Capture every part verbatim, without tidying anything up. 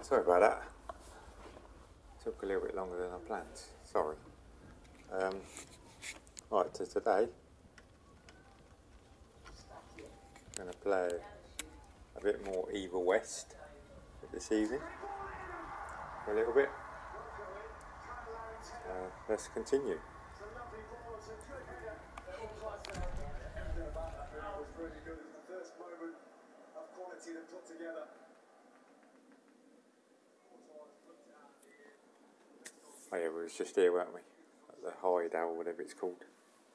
Sorry about that. Took a little bit longer than I planned. Sorry. Um, right, so today I'm going to play a bit more Evil West this evening for a little bit. Uh, let's continue. Oh yeah, we was just here, weren't we? At the hideout, or whatever it's called.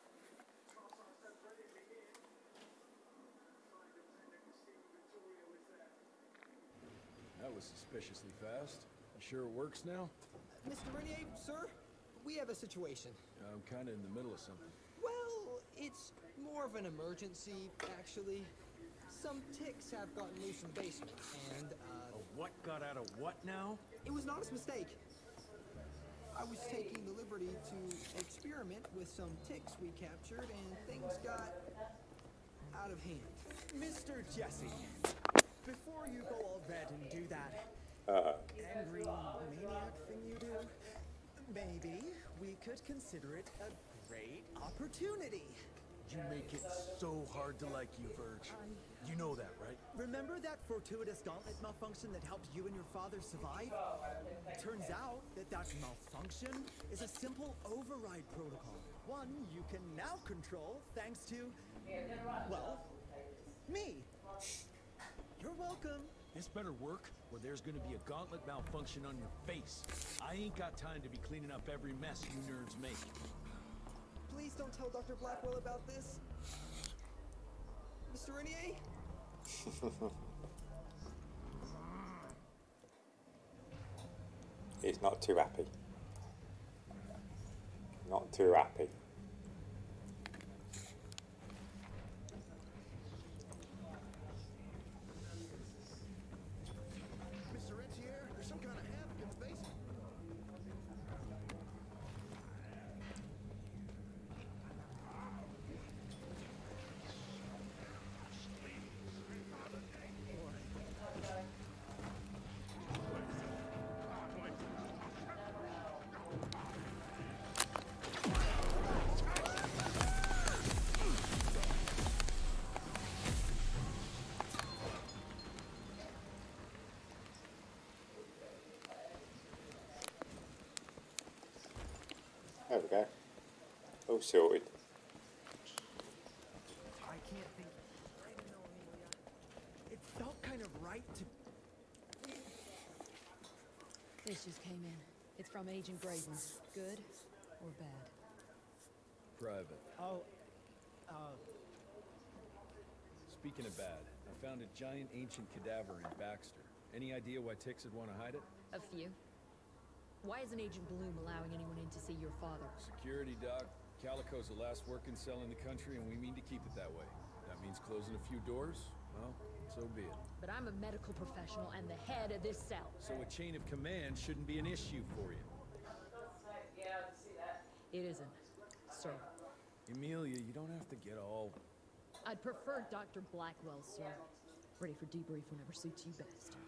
That was suspiciously fast. You sure it works now? Mister Renier, sir, we have a situation. I'm kind of in the middle of something. Well, it's more of an emergency, actually. Some ticks have gotten loose in the basement, and, uh... A what got out of what now? It was an honest mistake. I was taking the liberty to experiment with some ticks we captured, and things got out of hand. Mister Jesse, before you go all red and do that Uh, angry maniac thing you do, maybe we could consider it a great opportunity. You make it so hard to like you, Verge. You know that, right? Remember that fortuitous gauntlet malfunction that helped you and your father survive? Turns out that that malfunction is a simple override protocol. One you can now control thanks to, well, me. You're welcome. This better work, or there's gonna be a gauntlet malfunction on your face. I ain't got time to be cleaning up every mess you nerds make. Please don't tell Doctor Blackwell about this. Mister Renier? He's not too happy. Not too happy. Mister Rentier, there's some kind of havoc in the basement. There we go. All sorted. I can't think. I don't know, Amelia. It felt kind of right to. This just came in. It's from Agent Graydon. Good or bad? Private. Oh, uh, Speaking of bad, I found a giant ancient cadaver in Baxter. Any idea why ticks would want to hide it? A few. Why isn't Agent Bloom allowing anyone in to see your father? Security, Doc. Calico's the last working cell in the country, and we mean to keep it that way. That means closing a few doors? Well, so be it. But I'm a medical professional and the head of this cell. So a chain of command shouldn't be an issue for you. It isn't, sir. Emilia, you don't have to get all... I'd prefer Doctor Blackwell, sir. Ready for debrief whenever suits you best.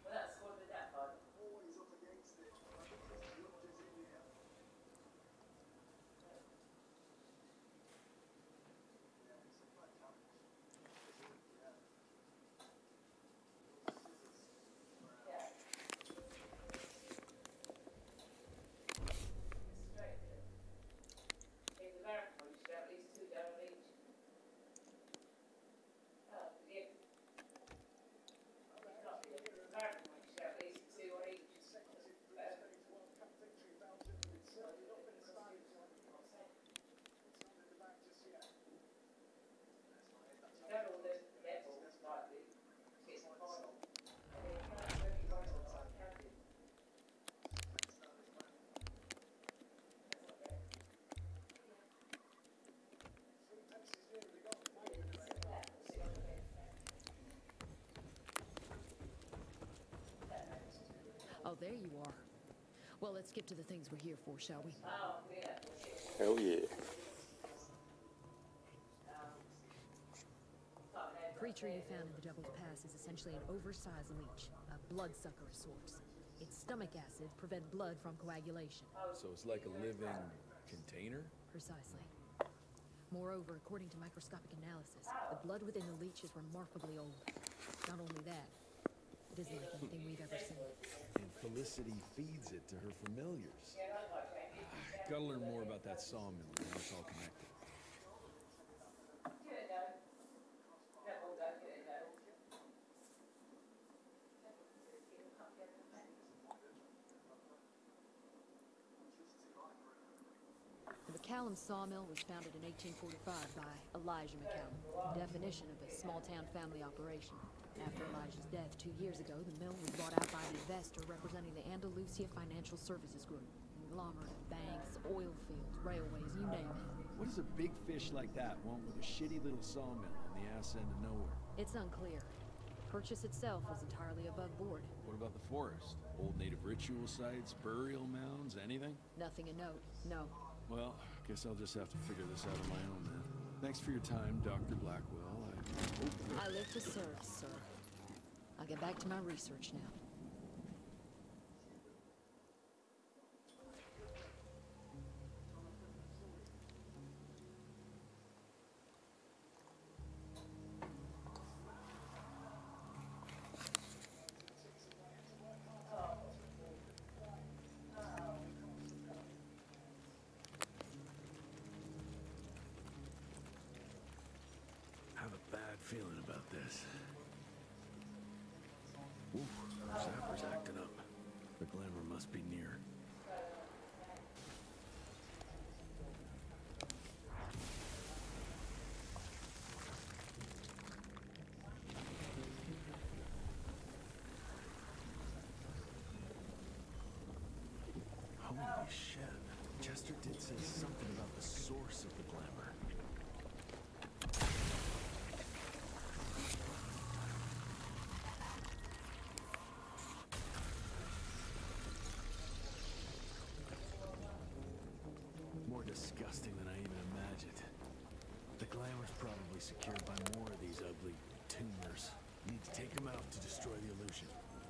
Oh, there you are. Well, let's get to the things we're here for, shall we? Hell yeah. creature you found in the Devil's Pass is essentially an oversized leech, a bloodsucker of sorts. Its stomach acids prevent blood from coagulation. So it's like a living container? Precisely. Moreover, according to microscopic analysis, the blood within the leech is remarkably old. Not only that, it isn't like anything we've ever seen. And Felicity feeds it to her familiars. Gotta learn more about that sawmill and how it's all connected. The McCallum sawmill was founded in eighteen forty-five by Elijah McCallum, definition of a small-town family operation. After Elijah's death two years ago, the mill was bought out by an investor representing the Andalusia Financial Services Group. Conglomerate of banks, oil fields, railways, you name it. What does a big fish like that want with a shitty little sawmill on the ass end of nowhere? It's unclear. Purchase itself was entirely above board. What about the forest? Old native ritual sites, burial mounds, anything? Nothing a note, no. Well, guess I'll just have to figure this out on my own then. Thanks for your time, Doctor Blackwell. I hope that... I live to serve, sir. I'll get back to my research now. I have a bad feeling about this. Ooh, Zapper's acting up. The glamour must be near. Holy shit. Chester did say something about the source of the glamour. More disgusting than I even imagined. The glamour's probably secured by more of these ugly tumors. Need to take them out to destroy the illusion.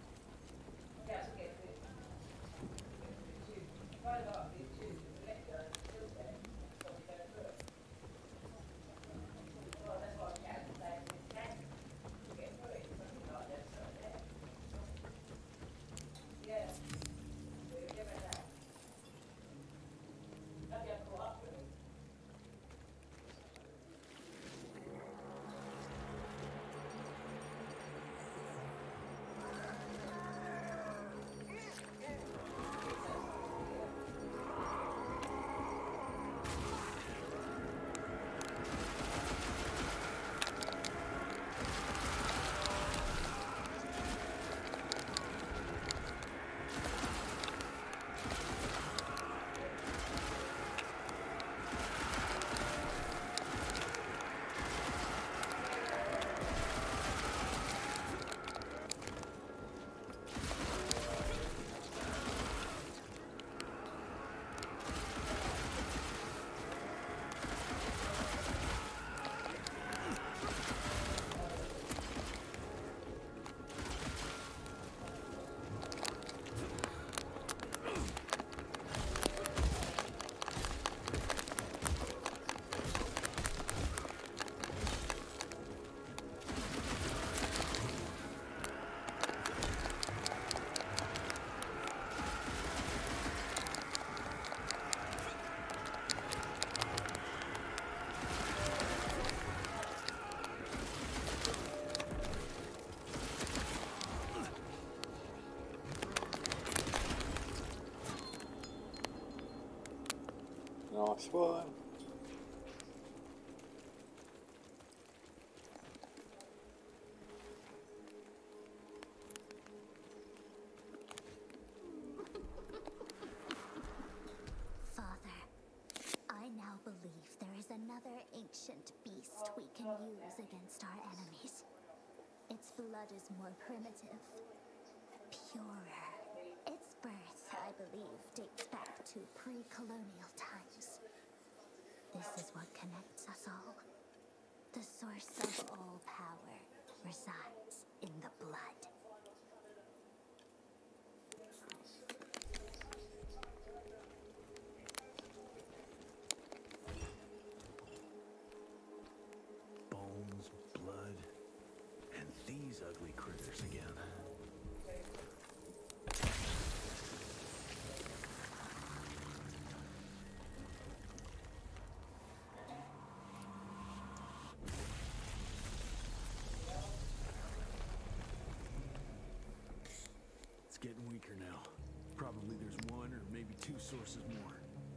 Nice one. Father, I now believe there is another ancient beast we can use against our enemies. Its blood is more primitive, purer. Its birth, I believe, dates back to pre-colonial times. This is what connects us all. The source of all power resides in the blood. Bones, blood, and these ugly critters again. It's getting weaker now. Probably there's one or maybe two sources more.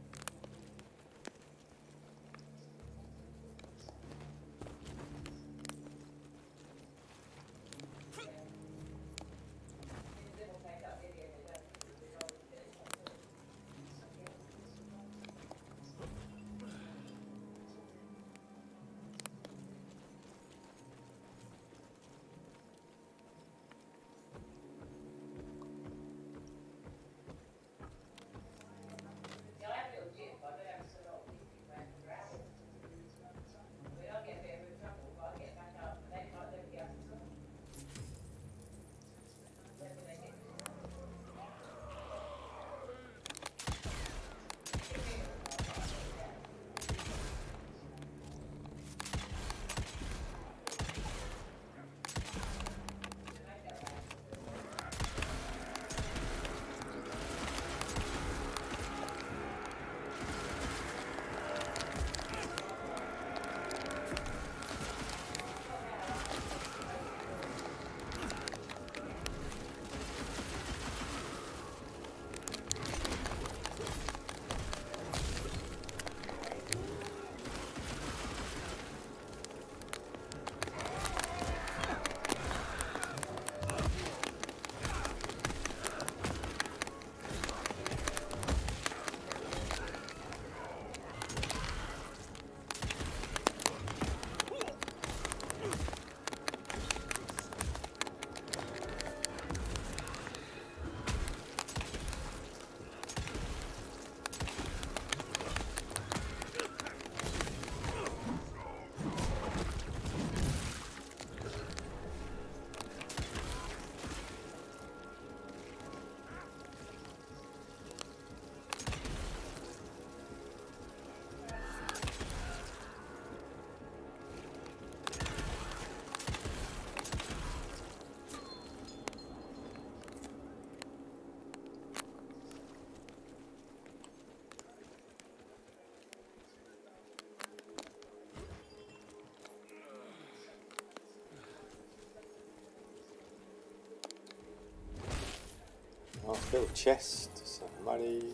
Nice little chest, some money.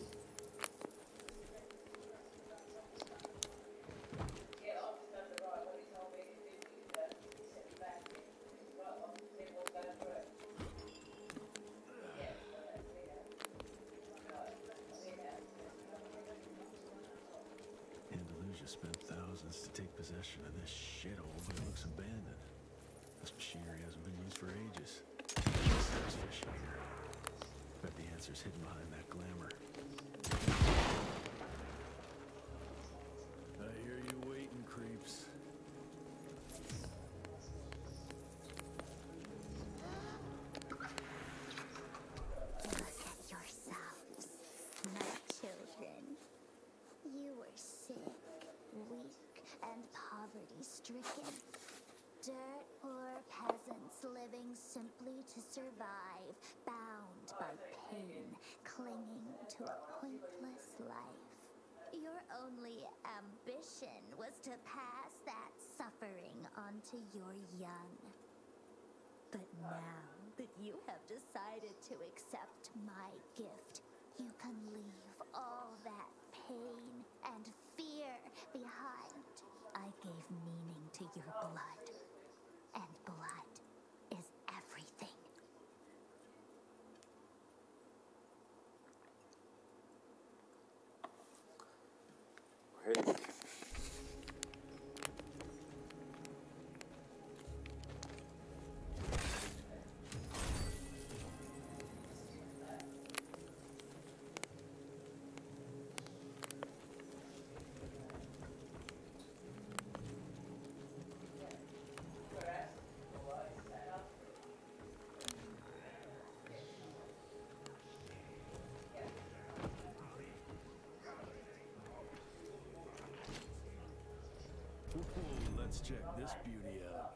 Andalusia spent thousands to take possession of this shithole, but it looks abandoned. This machinery hasn't been used for ages. There's fish in here. Bet the answer's hidden behind that glamour. I hear you waiting, creeps. Look at yourselves, my children. You were sick, weak, and poverty-stricken. Dirt poor peasants living simply to survive, bound by pain, clinging to a pointless life. Your only ambition was to pass that suffering on to your young. But now that you have decided to accept my gift, you can leave all that pain and fear behind. I gave meaning to your blood, and blood is everything. Hey. check this beauty out.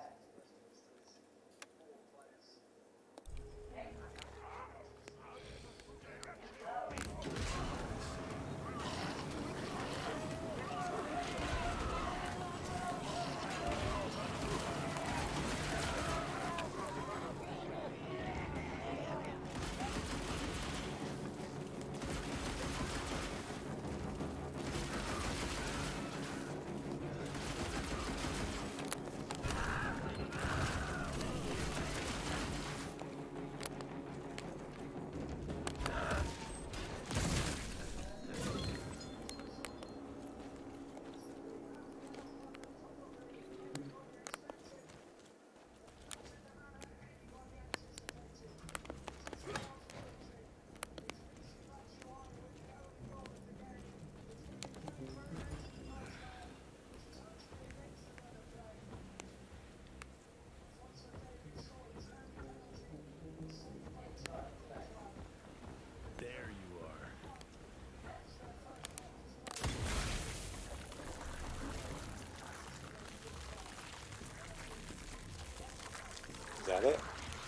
Is that it?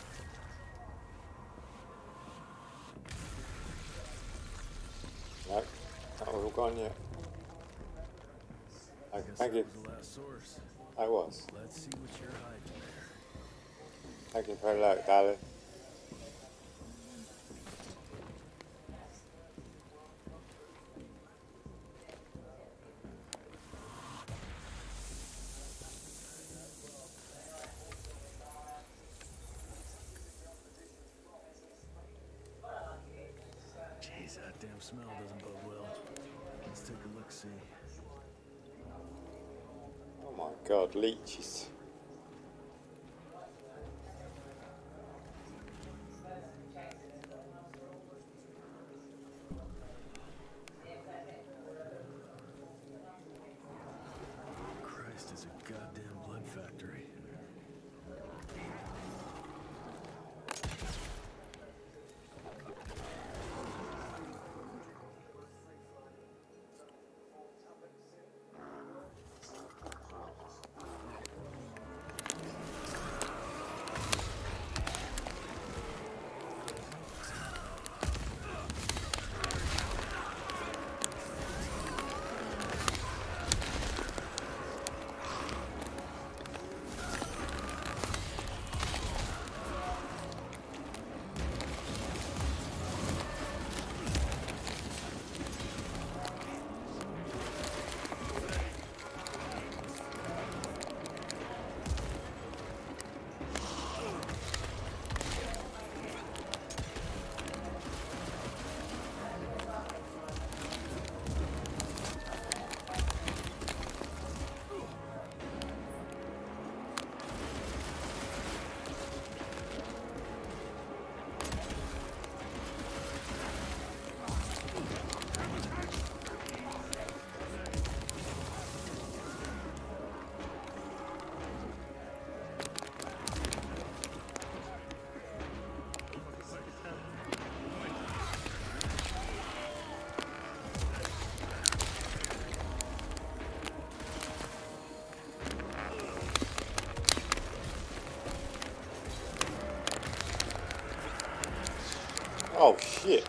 No, that was all gone yet. I Okay, guess thank that you. was the last source. I was. Let's see what you're hiding there. Thank you for the look, darling. Jeez, that damn smell doesn't bode well. Let's take a look-see. Oh my god, leeches. Christ, it's a goddamn blood factory. Oh shit.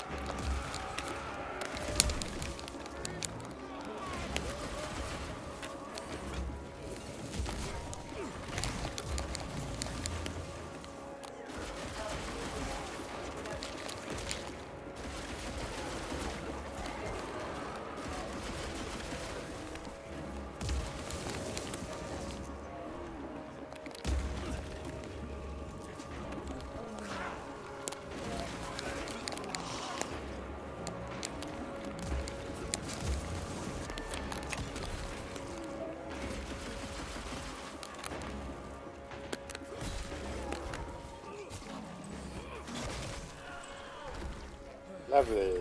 Lovely.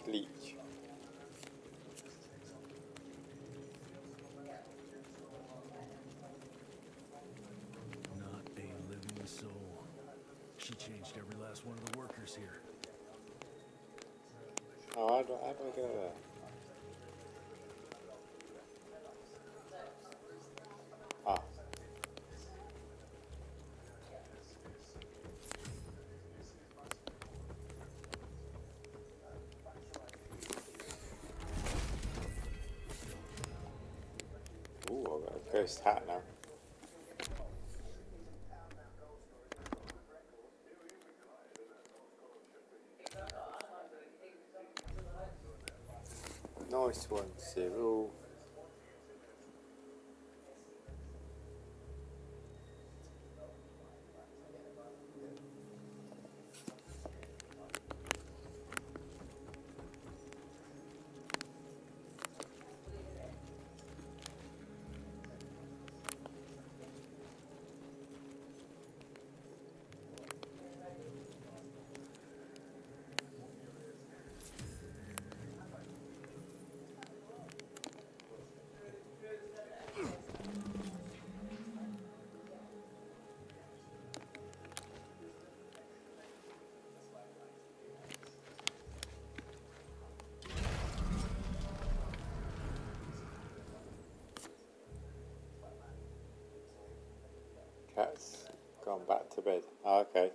Leech. Not a living soul. She changed every last one of the workers here. Oh, how do, how do I go there? Ah. Ooh, I've got a ghost hat now. Nice one, Cyril. Cat's gone back to bed. Oh, okay.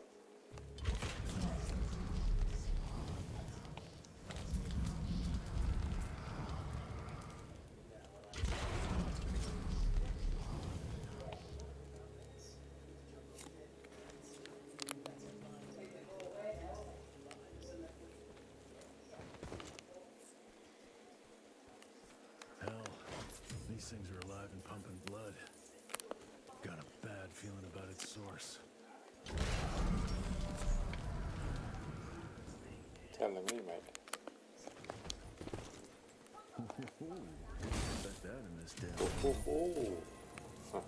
Hell, these things are alive and pumping blood. Got a bad feeling about its source. Telling me, mate. Bet that in this damn. Oh, oh, oh.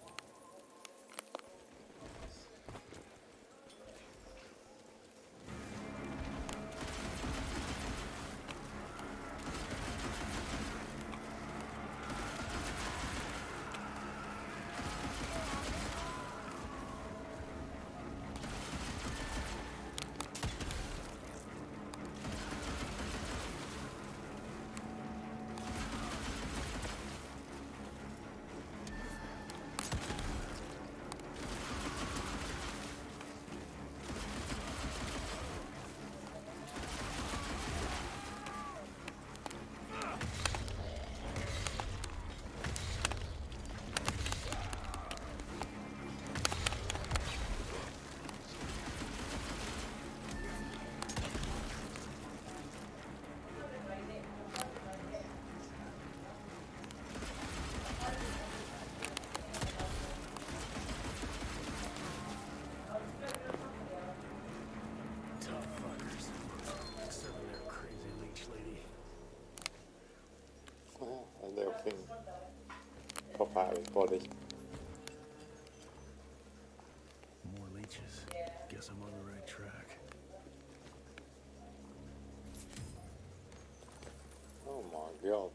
A little thing pop out of his body. More leeches. Guess I'm on the right track. Oh my god.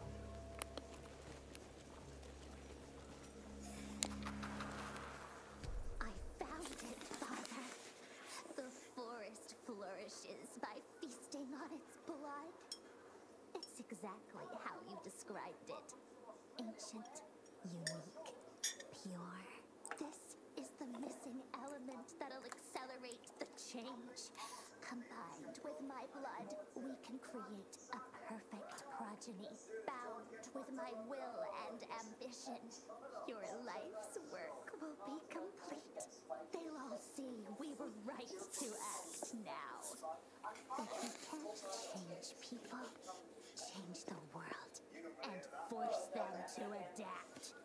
I found it, Father. The forest flourishes by feasting on its blood. It's exactly how you described it. Ancient, unique, pure. This is the missing element that'll accelerate the change. Combined with my blood, we can create a perfect progeny, bound with my will and ambition. Your life's work will be complete. They'll all see we were right to act now. If you can't change people, change the world and force them to adapt.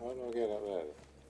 How do I get up there?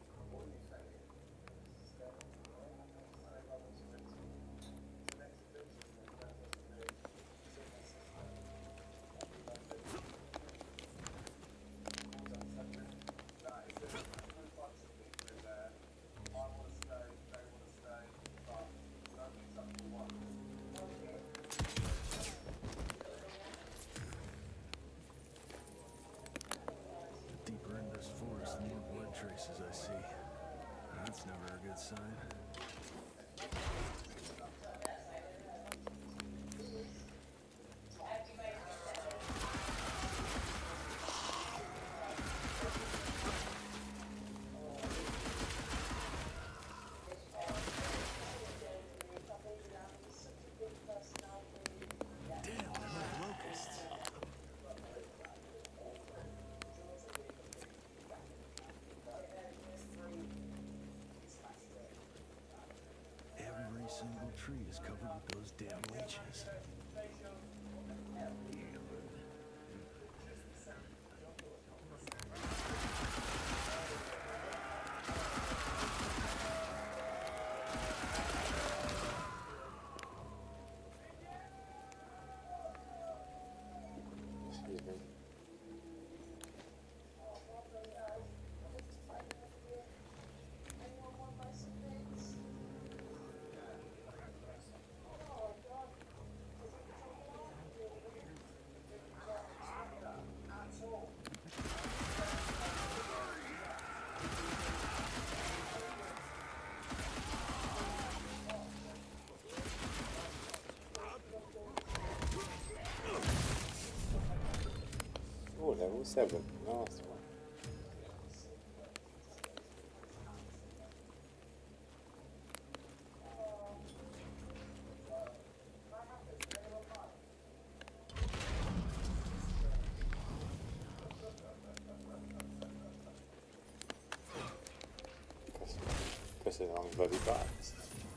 Deeper in this forest, the more blood traces I see. That's never a good sign. Damn, they're like locusts. Every single tree is covered with those damn leeches. Excuse me. Oh, level seven, last one. Pressing on bloody buttons.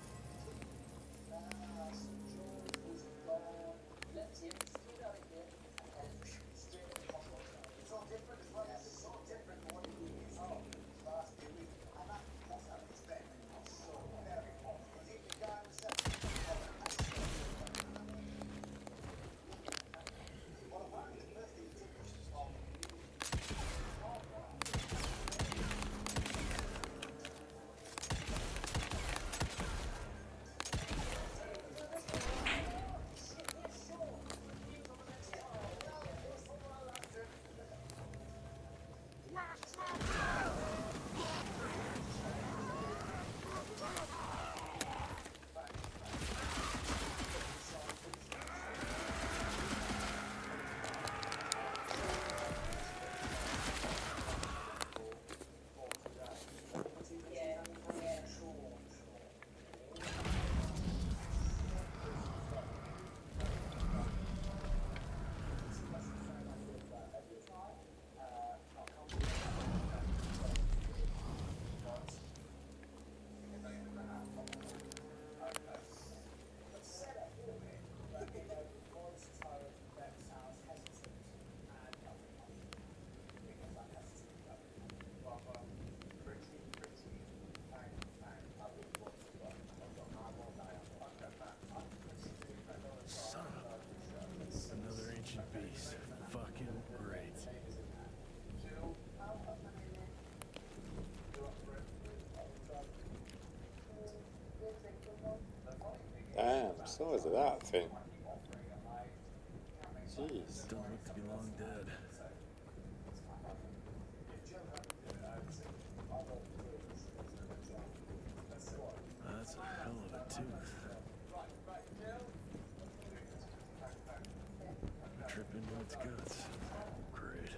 Son of a- Another ancient beast. Fucking great. Damn, size of that thing. Jeez. Don't look to be long dead. That's a hell of a tooth. Trip into its guts. Great.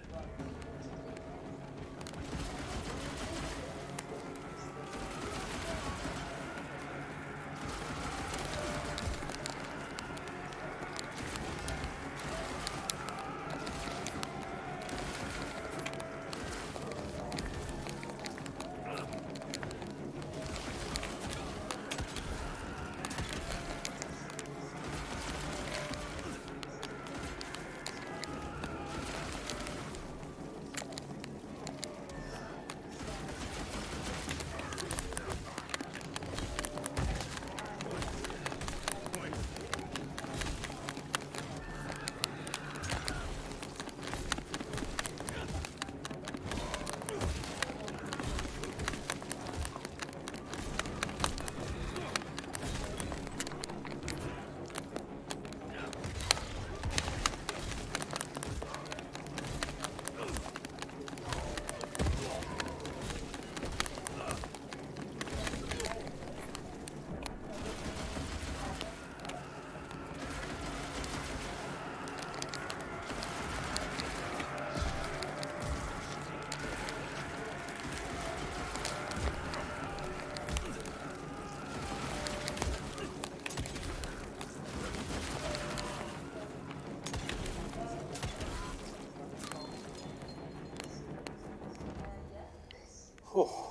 Oh.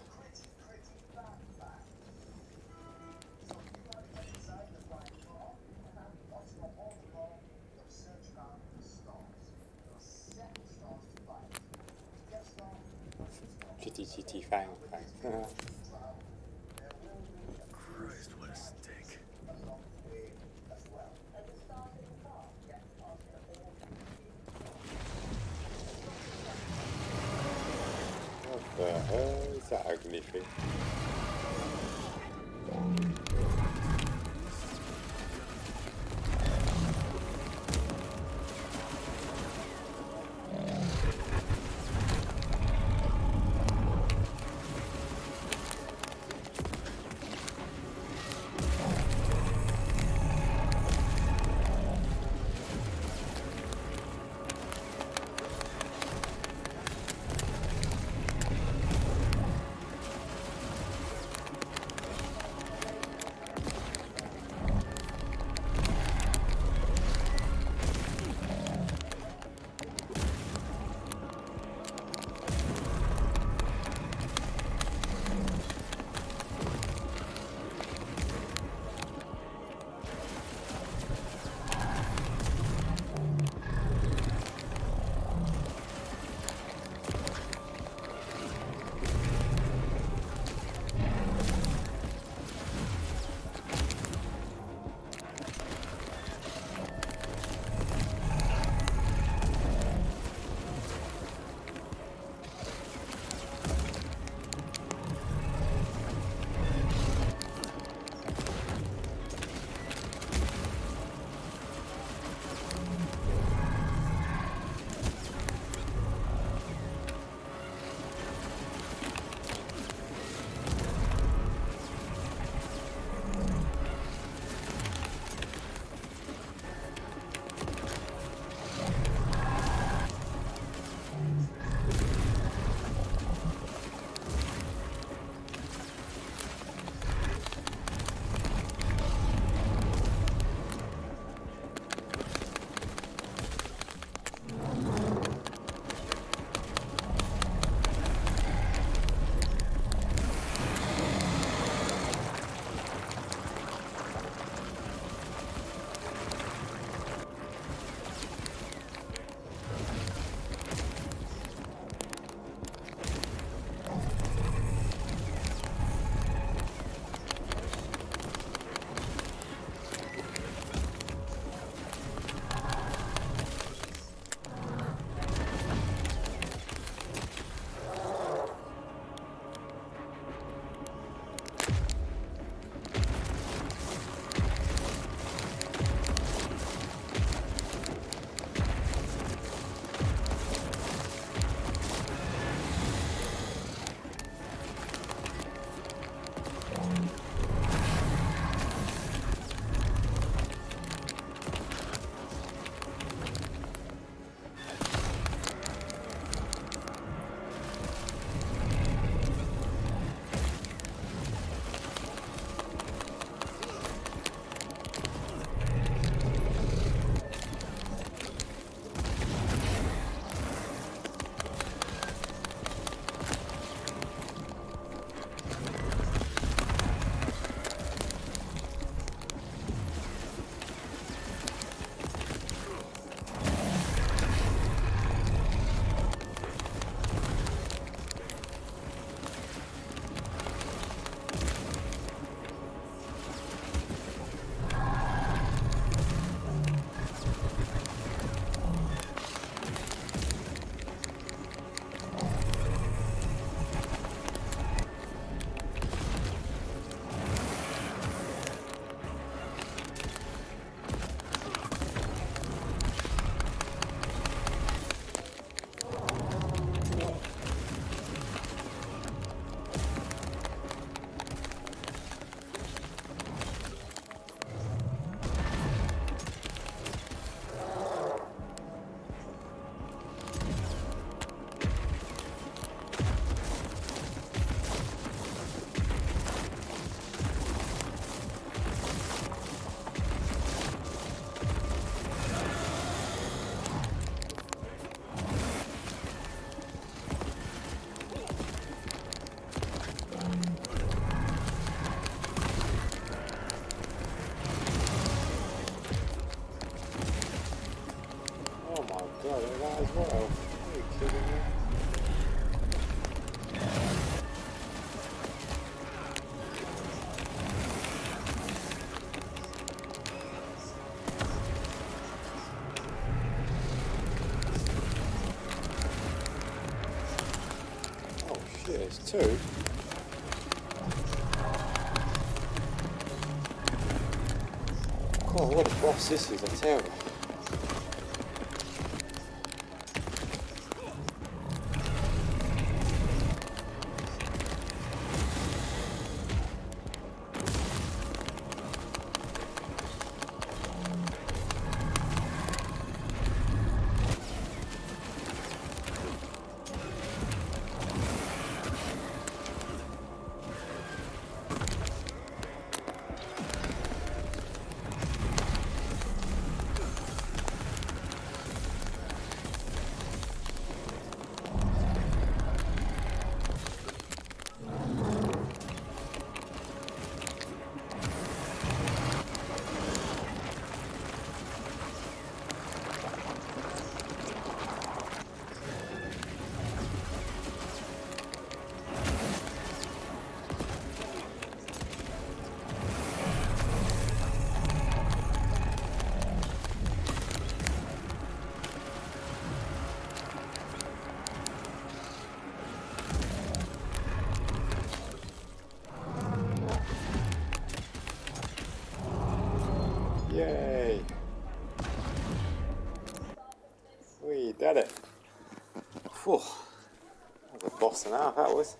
Chitty chitty fang fang. Christ, what a stink. What the hell is that ugly thing? there's two. God, what a boss this is, I tell you. Yay! We did it. Whew. That was a boss and a half, that was.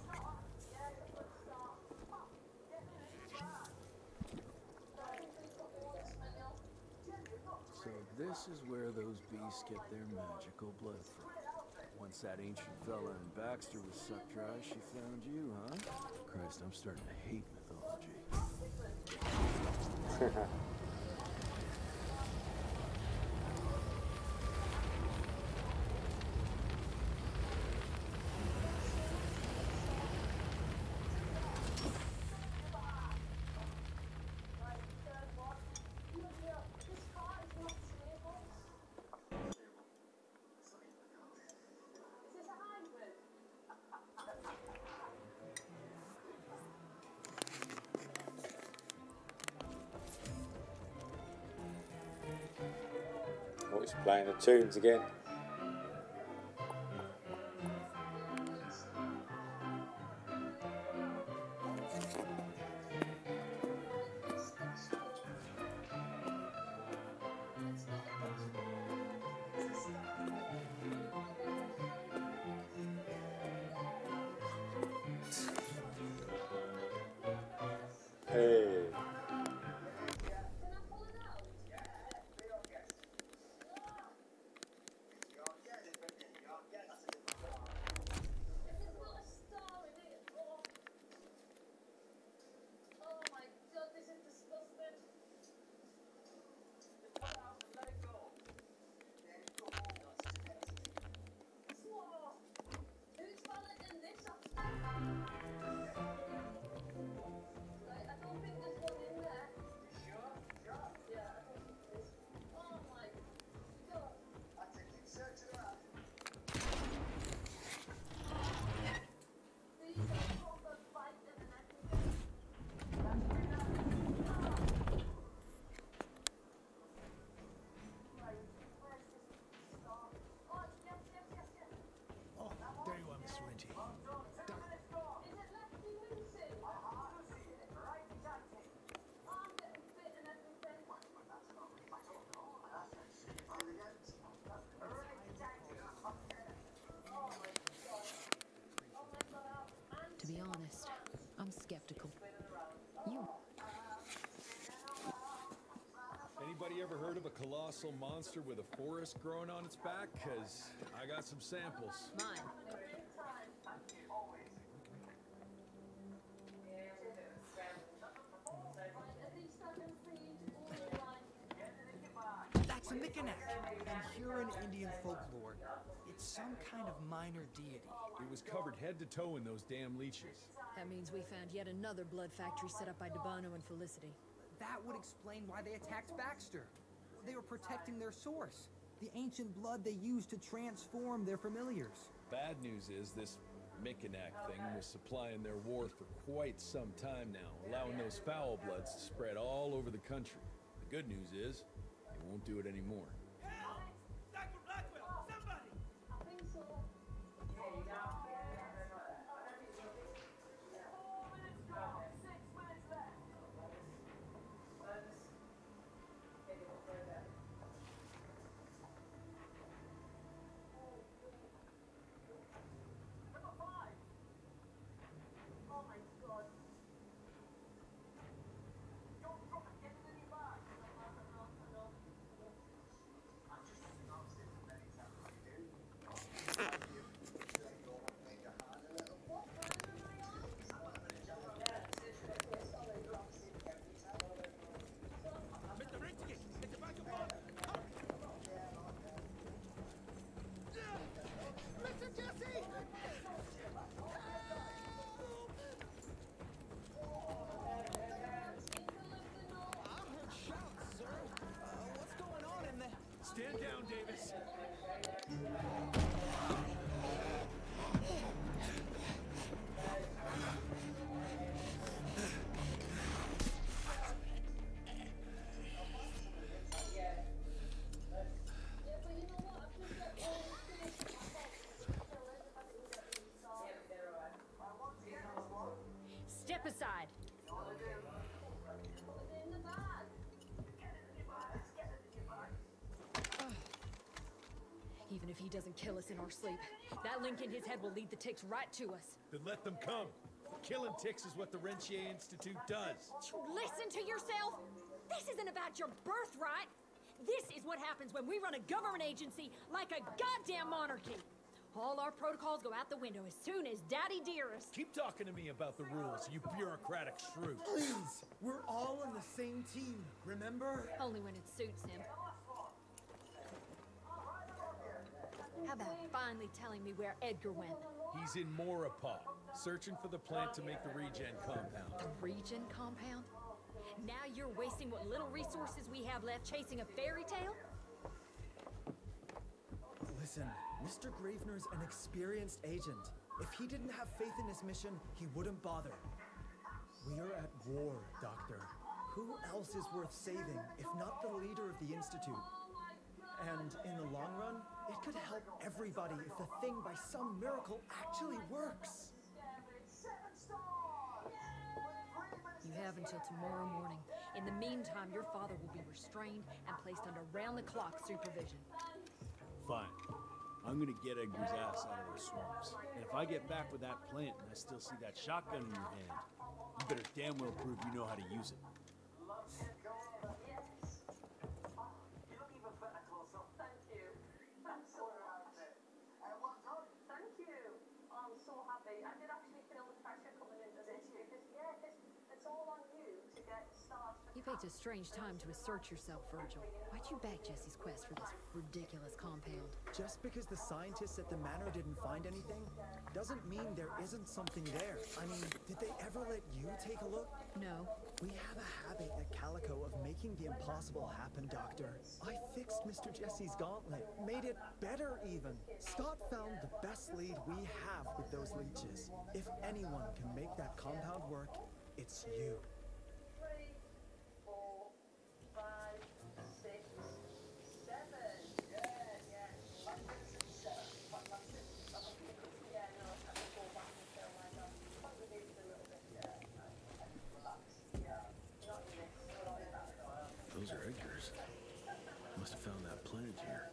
So this is where those beasts get their magical blood from. Once that ancient fella in Baxter was sucked dry, she found you, huh? Christ, I'm starting to hate mythology. Oh, he's playing the tunes again. Hey. To be honest, I'm skeptical. You... Anybody ever heard of a colossal monster with a forest growing on its back? Cause I got some samples. Mine. That's a Mikanek. And Huron Indian folklore, it's some kind of minor deity. It was covered head to toe in those damn leeches. That means we found yet another blood factory set up by Debano and Felicity. That would explain why they attacked Baxter. They were protecting their source, the ancient blood they used to transform their familiars. Bad news is this Mikanek thing was supplying their war for quite some time now, allowing those foul bloods to spread all over the country. The good news is, they won't do it anymore. if he doesn't kill us in our sleep. That link in his head will lead the ticks right to us. Then let them come. Killing ticks is what the Rentier Institute does. You listen to yourself? This isn't about your birthright. This is what happens when we run a government agency like a goddamn monarchy. All our protocols go out the window as soon as Daddy Dearest... Keep talking to me about the rules, you bureaucratic shrew. Please, we're all on the same team, remember? Only when it suits him. How about finally telling me where Edgar went? He's in Maurepas, searching for the plant to make the regen compound. The regen compound? Now you're wasting what little resources we have left chasing a fairy tale? Listen, Mister Gravener's an experienced agent. If he didn't have faith in his mission, he wouldn't bother. We are at war, Doctor. Who else is worth saving, if not the leader of the Institute? And in the long run, it could help everybody if the thing by some miracle actually works. You have until tomorrow morning. In the meantime, your father will be restrained and placed under round-the-clock supervision. Fine. I'm gonna get Edgar's ass out of those swamps. And if I get back with that plant and I still see that shotgun in your hand, you better damn well prove you know how to use it. You picked a strange time to assert yourself, Virgil. Why'd you back Jesse's quest for this ridiculous compound? Just because the scientists at the manor didn't find anything, doesn't mean there isn't something there. I mean, did they ever let you take a look? No. We have a habit at Calico of making the impossible happen, Doctor. I fixed Mister Jesse's gauntlet, made it better even. Scott found the best lead we have with those leeches. If anyone can make that compound work, it's you. Those are Edgar's. Must have found that plant here.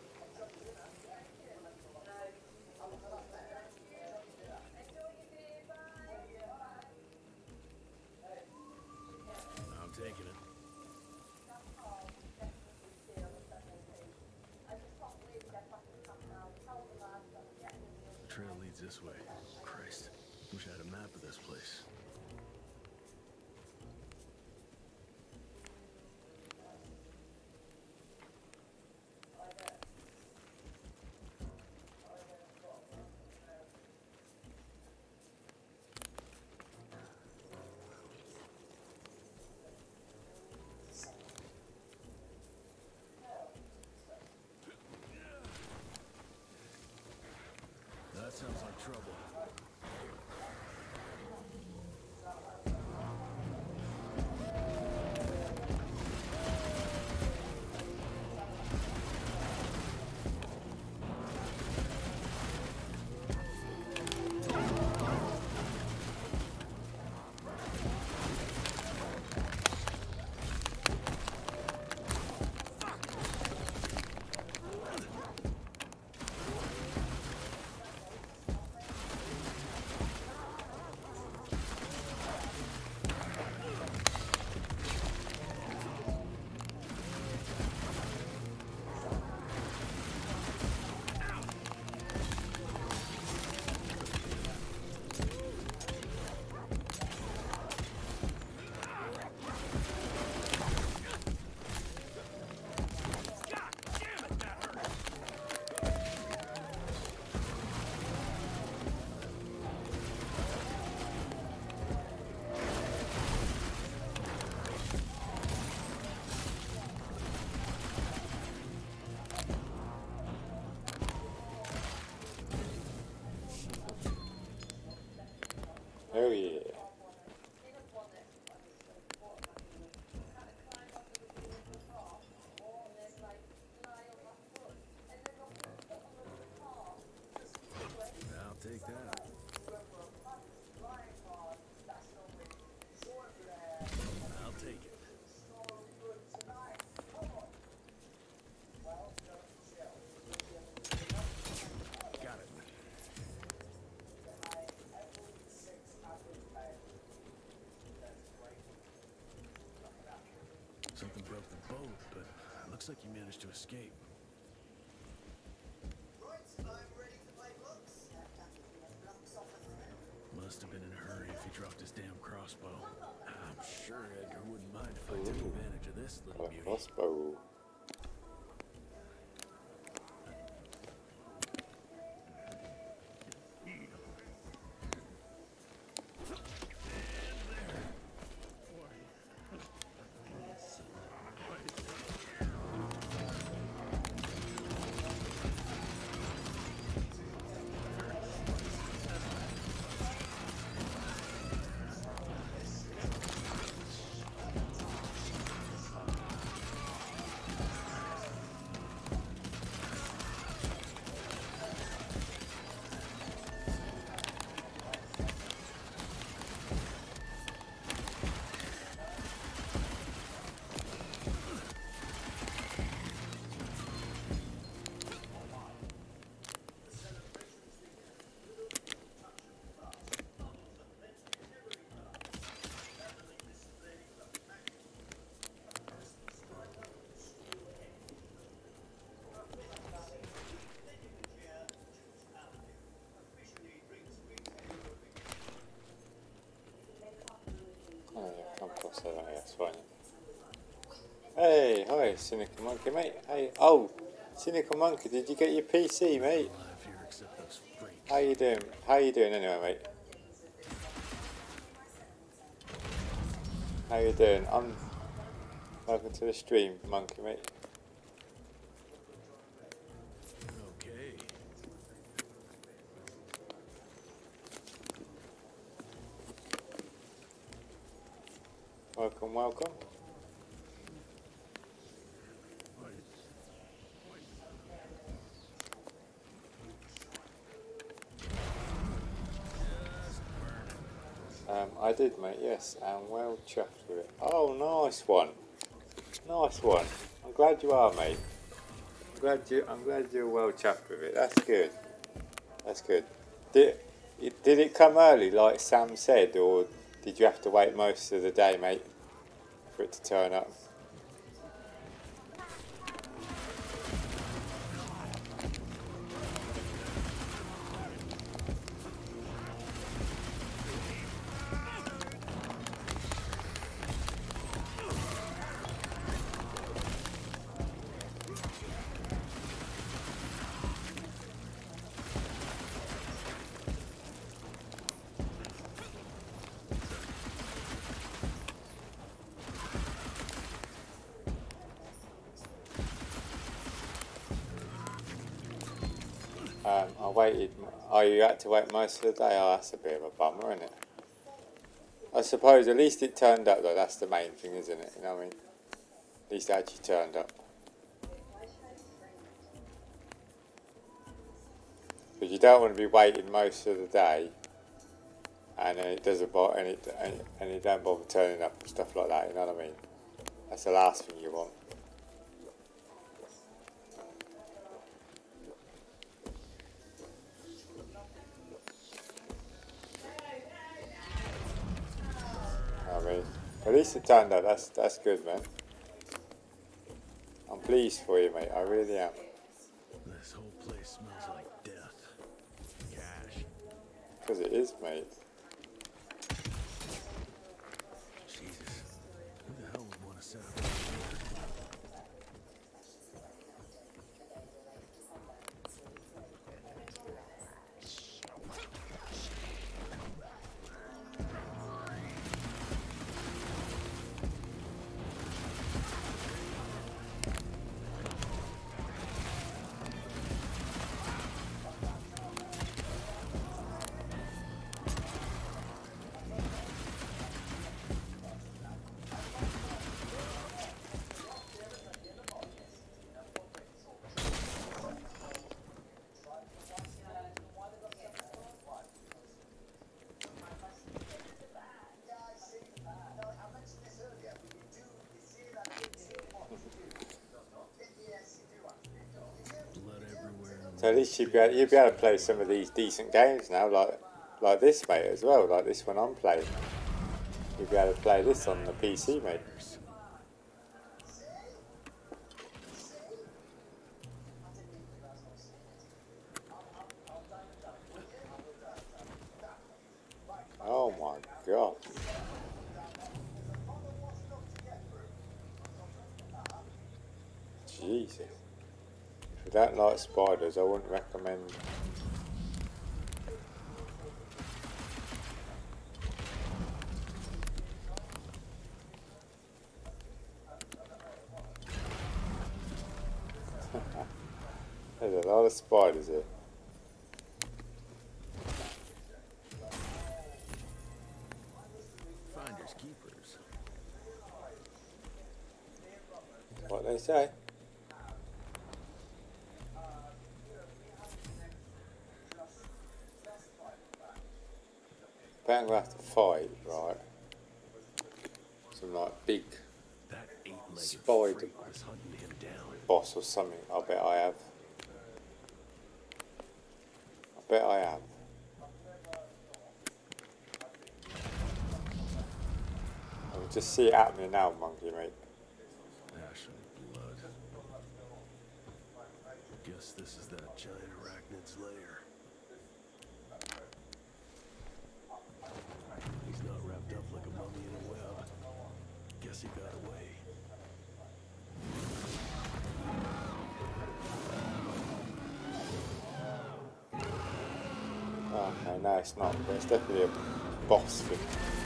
I'm taking it. The trail leads this way. Christ. Wish I had a map of this place. That sounds like trouble. boat, but it looks like you managed to escape. Must have been in a hurry if he dropped his damn crossbow. I'm sure Edgar wouldn't mind if I took advantage of this little A beauty. crossbow. Oh yeah, come across that, yeah, that's fine. Hey, hi, Cynical Monkey, mate. Hey, oh, Cynical Monkey, did you get your P C, mate? Alive here except those freaks. How you doing? How you doing anyway, mate? How you doing? I'm welcome to the stream, Monkey, mate. Okay. Welcome, welcome. Um, I did, mate, yes, and well chuffed with it. Oh, nice one. Nice one. I'm glad you are, mate. I'm glad you. I'm glad you're well chuffed with it. That's good. That's good. Did it, did it come early, like Sam said, or did you have to wait most of the day, mate, for it to turn up? Um, I waited. Oh, you had to wait most of the day? Oh, that's a bit of a bummer, isn't it? I suppose at least it turned up, though. That's the main thing, isn't it? You know what I mean? At least it actually turned up. Because you don't want to be waiting most of the day, and then it doesn't bother, and it and, and it don't bother turning up and stuff like that. You know what I mean? That's the last thing you want. I mean, at least it turned out. That's that's good, man. I'm pleased for you, mate. I really am. This whole place smells like death. Cash. Because it is, mate. Jesus. Who the hell would want to set up here? So at least you'd be, able, you'd be able to play some of these decent games now, like like this, mate, as well, like this one I'm playing. You'd be able to play this on the P C, mate. Jesus. If you don't like spiders, I wouldn't recommend. There's a lot of spiders here. Finders keepers. What they say. Apparently we have to fight, right? Some like big That eight-legged spider freak was hunting him down. boss or something. I bet I have. I bet I have. I can just see it happening now, monkey mate. Ash and blood. Guess this is that giant arachnid's lair. He's not wrapped up like a mummy in a web. Guess he got away. Okay, no it's not, but it's definitely a boss thing.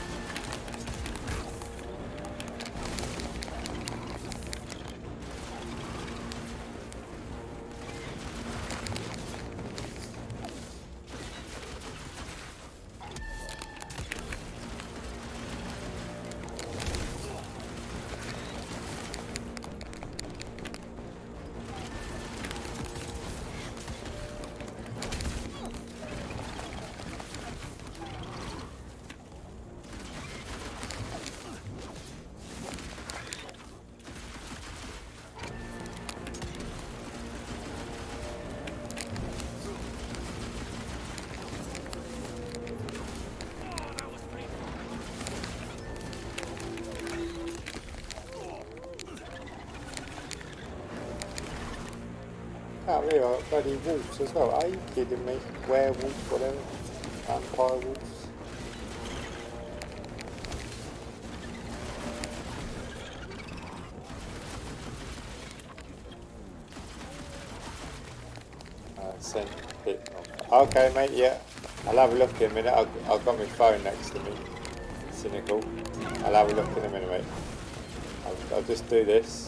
Can't believe I got bloody wolves as well. Are you kidding me? Werewolves, whatever. Vampire wolves. Uh, send it off. Okay, mate, yeah. I'll have a look in a minute. I've, I've got my phone next to me. Cynical. I'll have a look in a minute, mate. I'll, I'll just do this.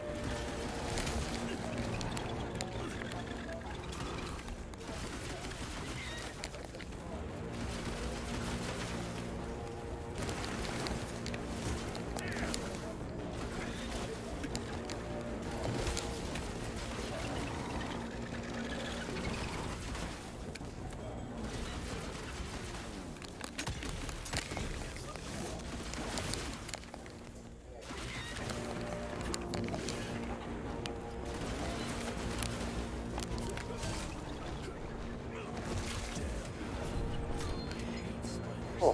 Oh.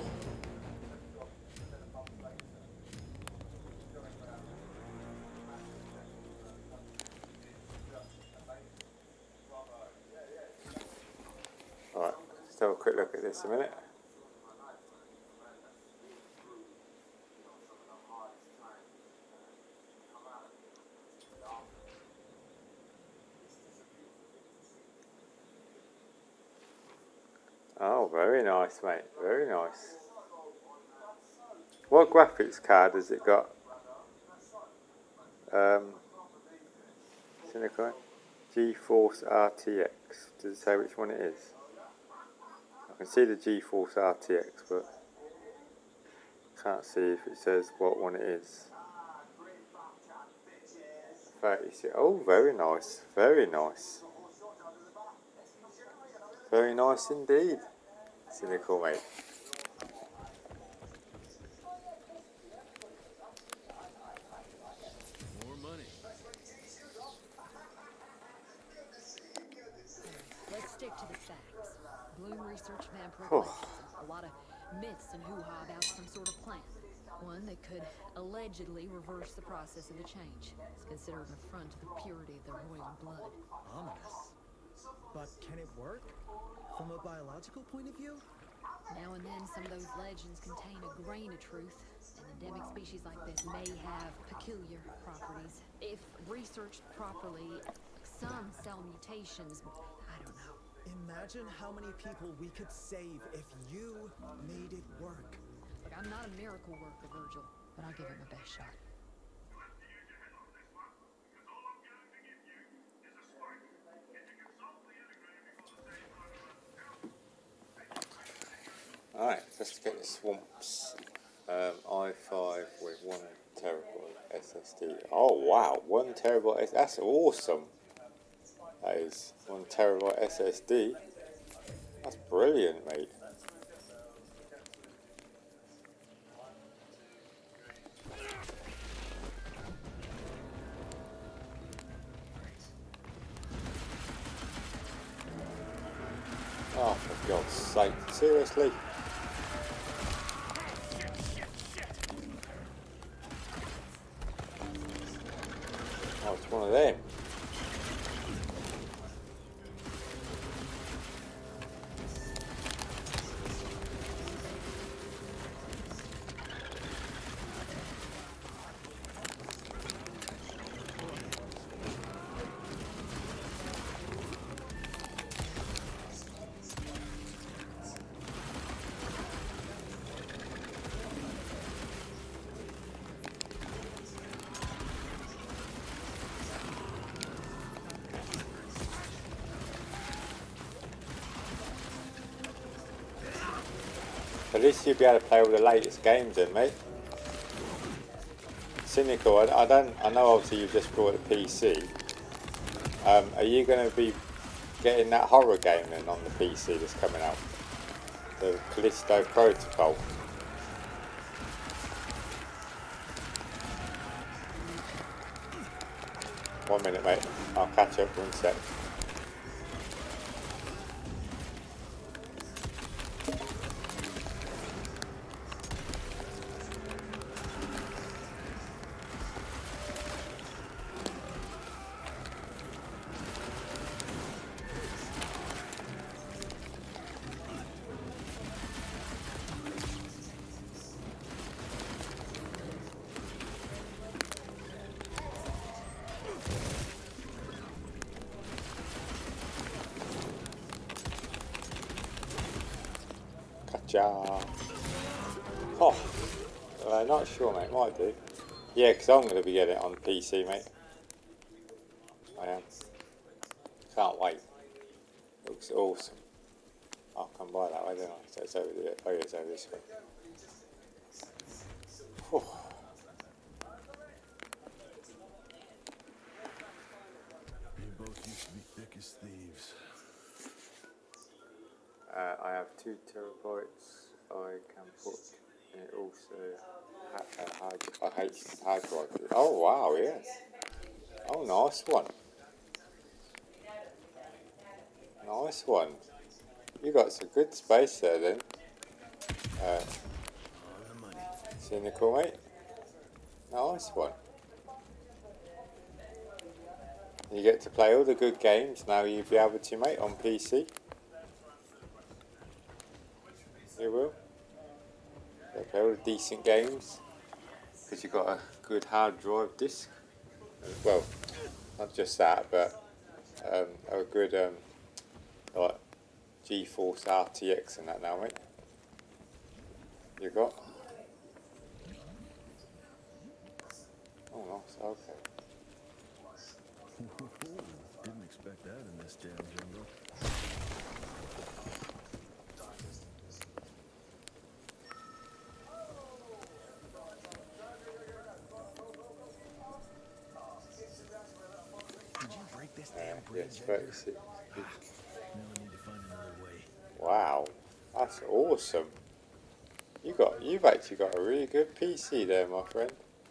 Alright, let's have a quick look at this a minute. Oh, very nice, mate. Very nice. What graphics card has it got? Um, Cynical? GeForce R T X. Does it say which one it is? I can see the GeForce R T X, but can't see if it says what one it is. thirty-six. Oh, very nice. Very nice. Very nice indeed. Cynical, mate. More money. Let's stick to the facts. Bloom research vampiric Oh. legends. A lot of myths and hoo-ha about some sort of plant. One that could allegedly reverse the process of the change. It's considered an affront to the purity of their royal blood. Ominous. But can it work? From a biological point of view? Now and then, some of those legends contain a grain of truth, and An endemic species like this may have peculiar properties. If researched properly, some cell mutations, I don't know. Imagine how many people we could save if you made it work. Look, I'm not a miracle worker, Virgil, but I'll give it my best shot. Alright, let's get the swamps. Um, i five with one terabyte S S D. Oh wow, one terabyte S that's awesome. That is one terabyte S S D. That's brilliant, mate. Oh, for God's sake, seriously? Oh, it's one of them. At least you'll be able to play all the latest games then, mate. Cynical, I, I don't, I know obviously you've just brought a P C. Um, are you going to be getting that horror game then on the P C that's coming out? The Callisto Protocol. One minute, mate. I'll catch up one sec. Oh, uh, not sure, mate. Might do. Yeah, because I'm going to be getting it on P C, mate. I am. Can't wait. Looks awesome. I'll come by that way, don't I? So it's over there. Oh, yeah, it's over this way. Whew. You both used to be thick as thieves. Uh, I have two terabytes. I can put it also. Ha hard, I hate hard drive. Oh wow, yes. Oh, nice one. Nice one. You got some good space there then. Uh, Cynical, mate. Nice one. You get to play all the good games now. You'll be able to, mate, on P C. You will. You'll play all the decent games because you've got a good hard drive disc. Well, not just that, but um, a good um, like GeForce R T X and that now, mate. You got? Oh, nice. Okay. Didn't expect that in this damn jungle. Did you break this damn bridge? Yes, folks. Now I need to find another way. Wow, that's awesome. You got, you've actually got a really good P C there, my friend.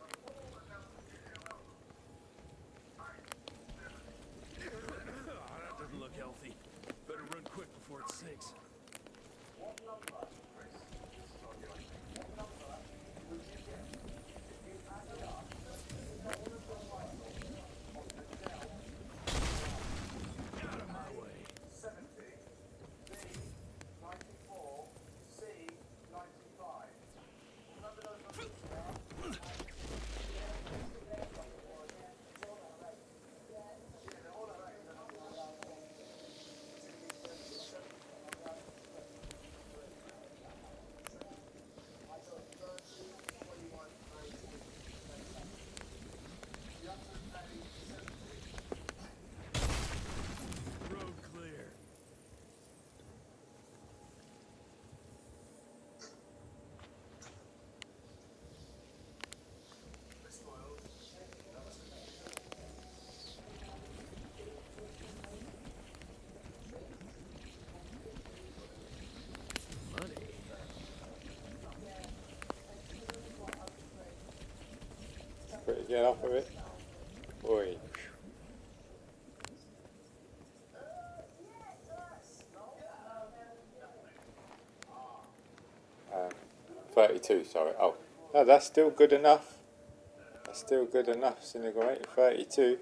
That doesn't look healthy. Better run quick before it sinks. Out of my way. off it, get off of it. Oi. Um, thirty-two, sorry. Oh, no, that's still good enough. That's still good enough, Cynical Mate. thirty-two.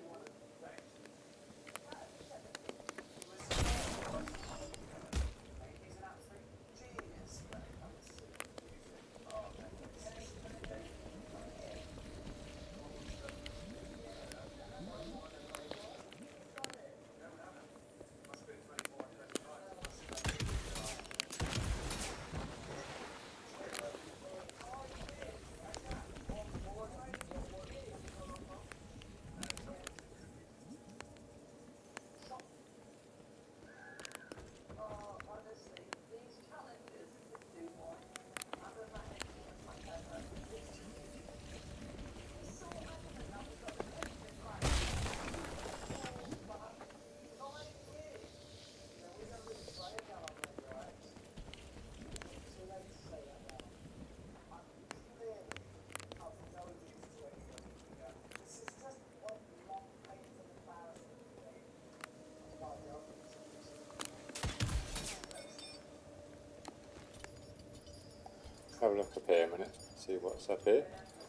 Have a look up here a minute, see what's up here.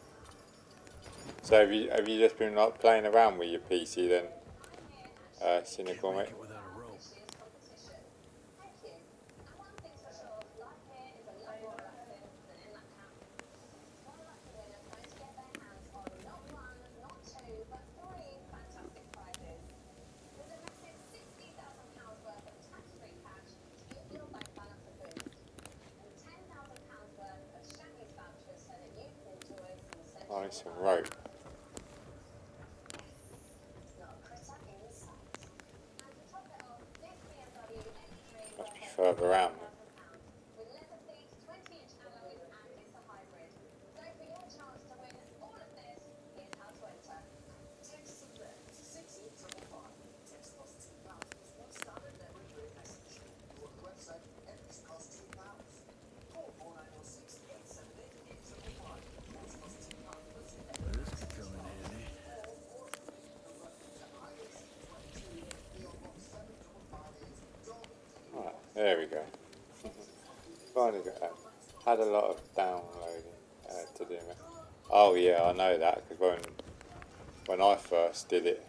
So have you, have you just been like playing around with your P C then, uh, Cynical Mate? Without a rope. Oh, it's some rope. Must be further around. This could come in handy. Right, there we go. Finally got that. Had a lot of downloading uh, to do. Mate. Oh yeah, I know that because when when I first did it,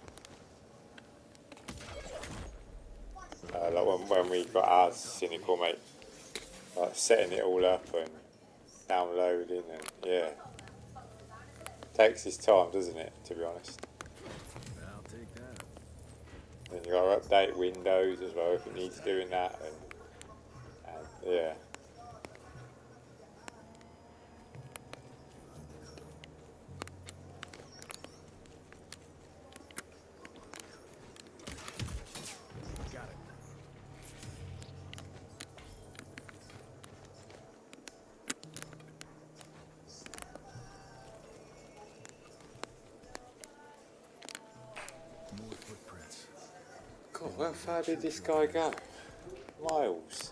uh, like when when we got our Cynical Mate, like setting it all up and downloading and yeah, takes its time, doesn't it? To be honest. I'll take that. Then you got to update Windows as well if it needs doing that, and, and yeah. Got it. More footprints. God, how far did this guy go? Miles.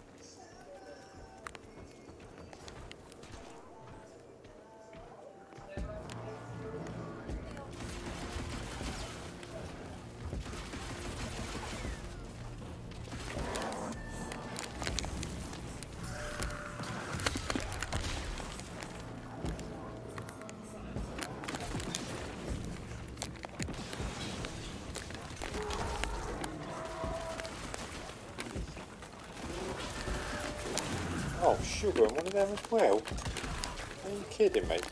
Oh, sugar, and one of them as well? Are you kidding me?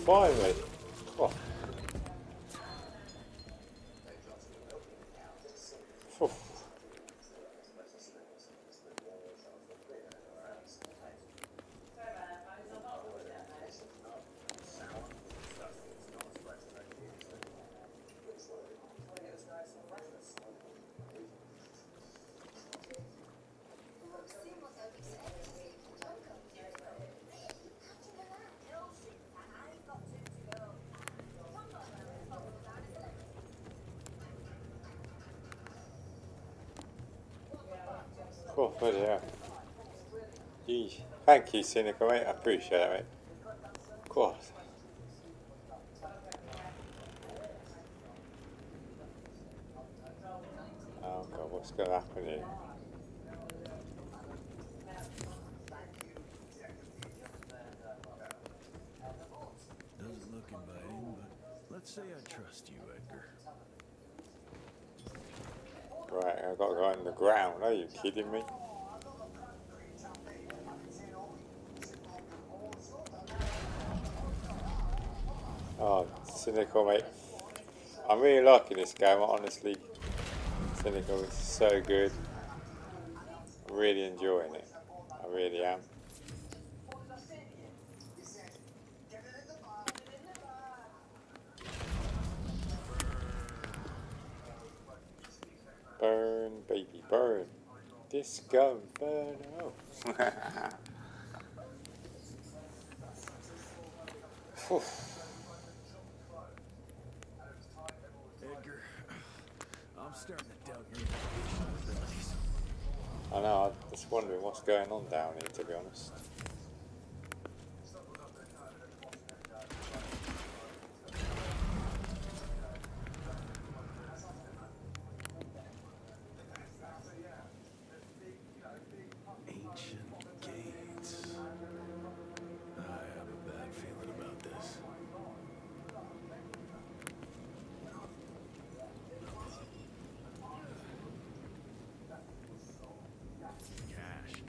finally. Oh. Oh. Oh, bloody hell. Gee. Thank you, Cynical, mate. I appreciate it, mate. God. Oh, God, what's going to happen here? Doesn't look inviting, but let's say I trust you, Edgar. Right, I've got to go in the ground. Are you kidding me? Oh, Cynical, mate. I'm really liking this game, honestly. Cynical is so good. I'm really enjoying it. I really am. Burn, baby, burn. Disco Inferno. Edgar, I'm starting to doubt your navigation abilities. I know, I'm just wondering what's going on down here, to be honest. Ancient gates. I have a bad feeling about this. Cash.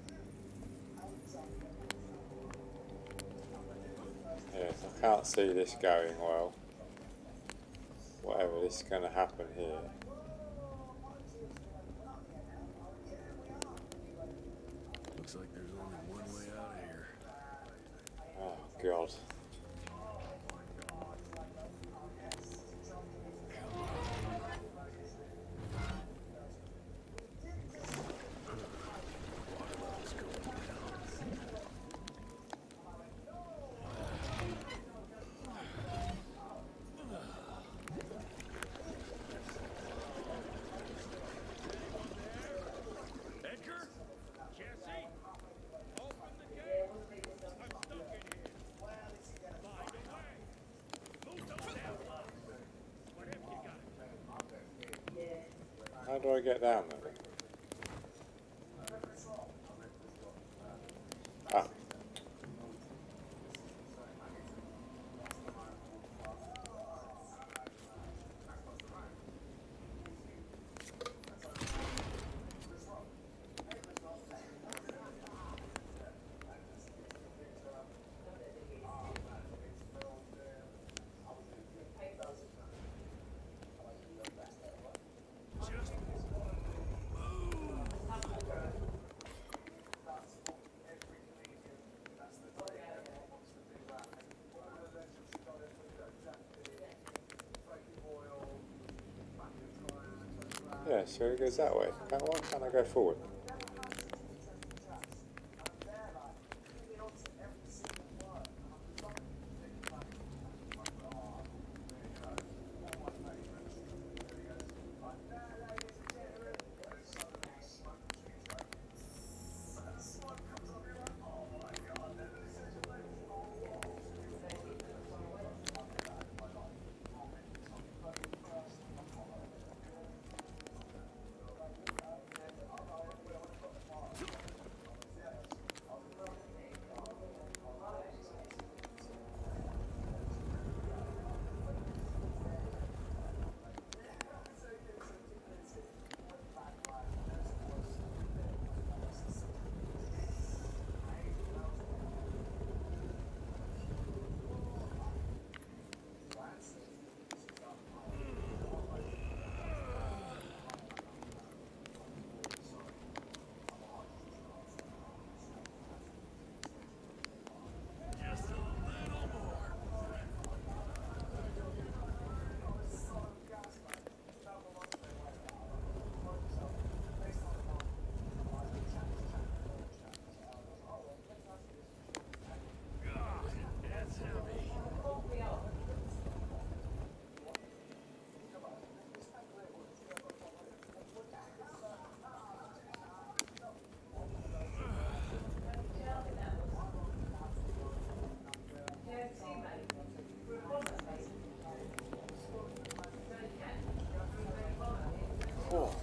Yes, I can't see this going well. Whatever this is going to happen here. Looks like there's only one way out of here. Oh, God. Edgar? Jesse? Open the gate! I'm stuck in here. Find a way. Move those damn blocks. What have you got? How do I get down there? Ah. Just Yeah, so it goes that way. Can't, why can't I go forward?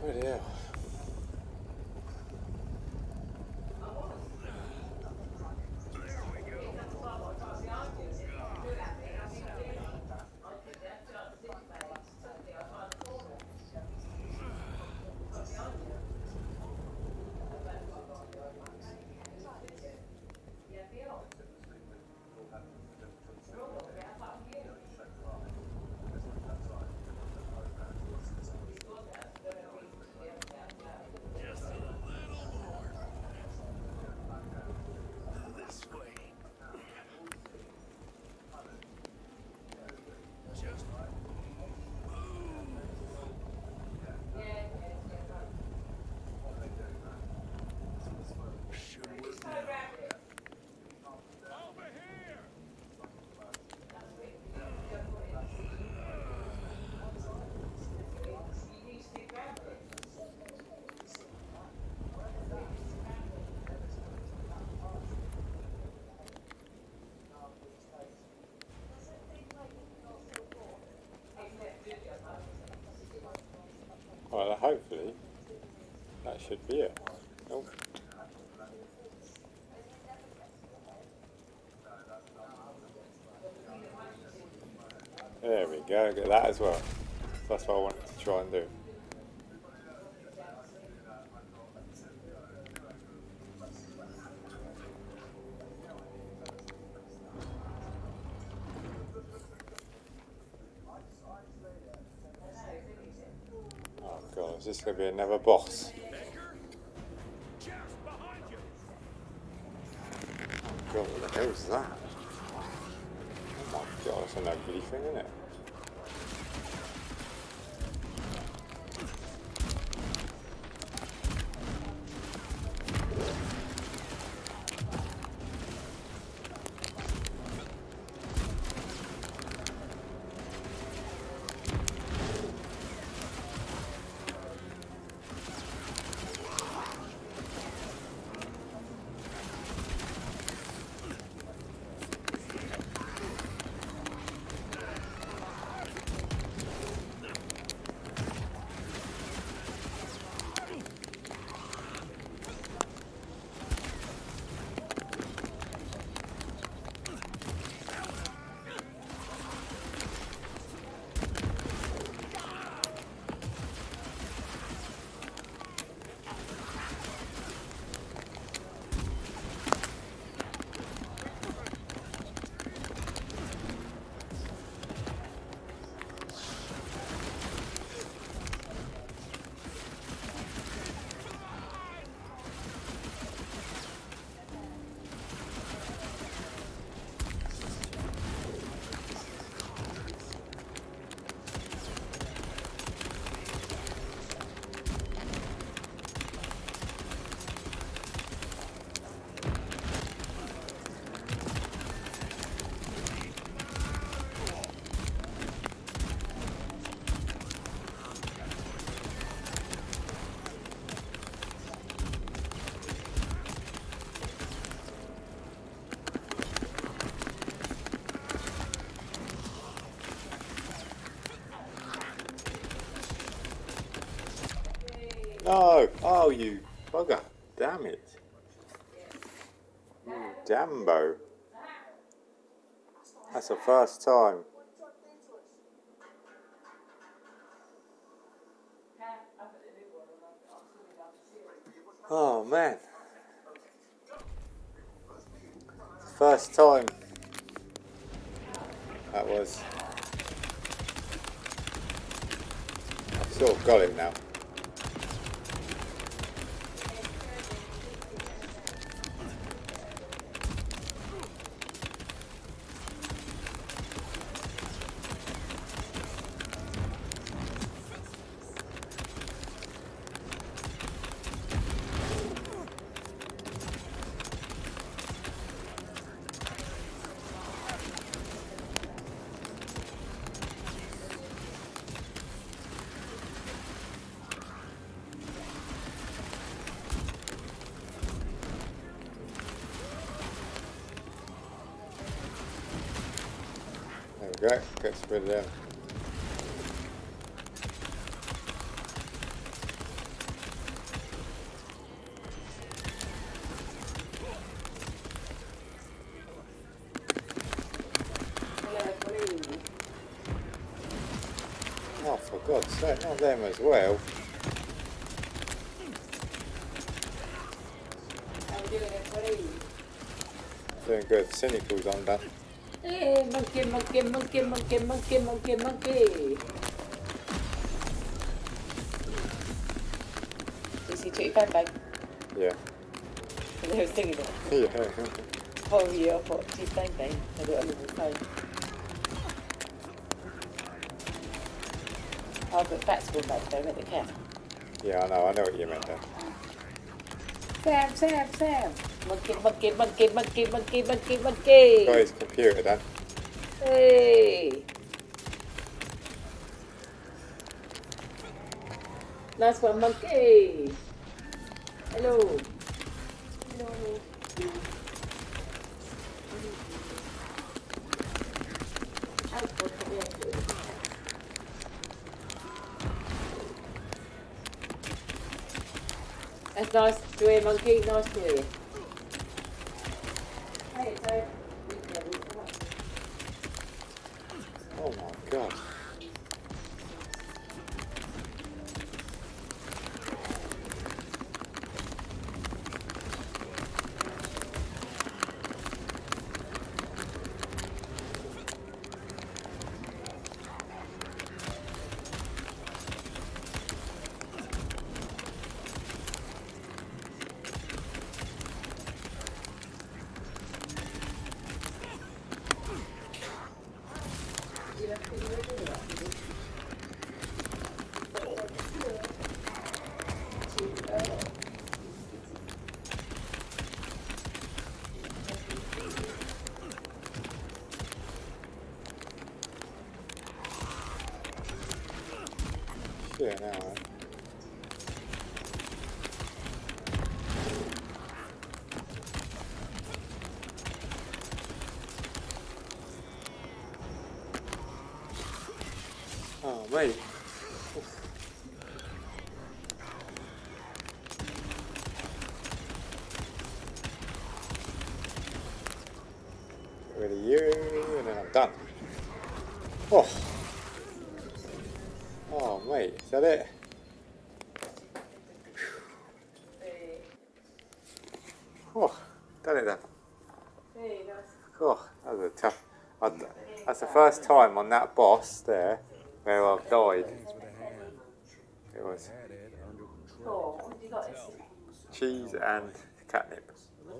Bloody hell. Well, hopefully that should be it. Oh. There we go, get that as well. That's what I wanted to try and do. Oh god, is this going to be another boss? Oh god, what the hell is that? Oh my god, it's an ugly thing, isn't it? No! Oh, you bugger. Damn it. You Dambo. That's the first time. Oh, man. First time. That was. I've sort of got it now. There we go, gets rid of them. God's sake, not them as well. How we doing, everybody? Doing good. Cynical's on that. Hey, monkey, monkey, monkey, monkey, monkey, monkey, monkey. Did you see Twitty Bang Bang? Yeah. And they were singing it. Yeah. Oh yeah, I thought Twitty Bang Bang. I got it on the phone. Oh, but Bat's gone back though, met the cat. Yeah, I know. I know what you meant there. Sam, Sam, Sam. Monkey, monkey, monkey, monkey, monkey, monkey, monkey. Got his computer then. Hey. Nice one, monkey. Hello. Hello. That's nice to hear, monkey. Nice to hear. Hey, so. Oh my god. Yeah, now, right? Oh, mate. Get rid of you, and then I'm done. Oh. Oh, mate, is that it? Oh, done it then. Oh, that was a tough. I, that's the first time on that boss there where I've died. It was cheese and catnip.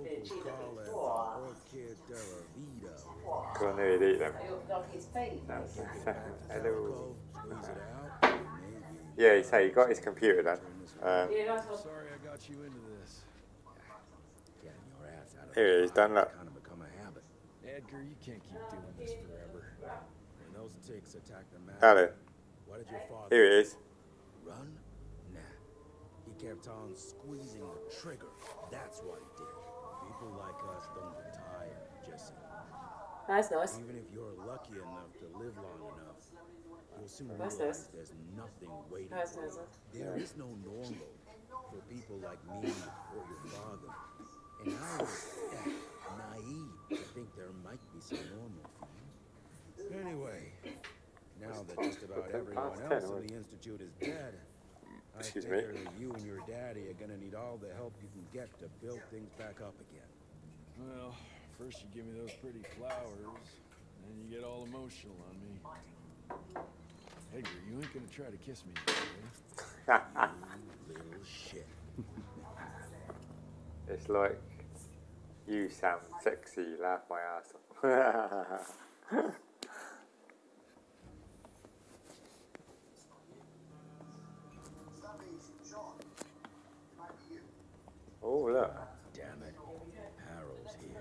Because I knew he'd eat them. Hello. Yeah, he said he got his computer then. Um, Sorry I got you into this. Getting your ass out of here he is, done that. kind of become a habit. Edgar, you can't keep doing this forever. When those ticks attacked the man, Alan, what did your father here it is. run? Nah. He kept on squeezing the trigger. That's what he did. People like us don't retire, Jesse. That's nice. Even if you're lucky enough to live long enough, you'll soon That's realize nice. there's nothing waiting That's for nice. you. There is no normal for people like me or your father. And I was eh, naive to think there might be some normal for you. Anyway, now that just about everyone else in the Institute is dead, I Excuse me. figure that you and your daddy are gonna need all the help you can get to build things back up again. Well, first you give me those pretty flowers, then you get all emotional on me. Edgar, you ain't gonna try to kiss me, eh? You little shit. It's like, you sound sexy, laugh my ass off. Oh, look. Damn it. Harold's here.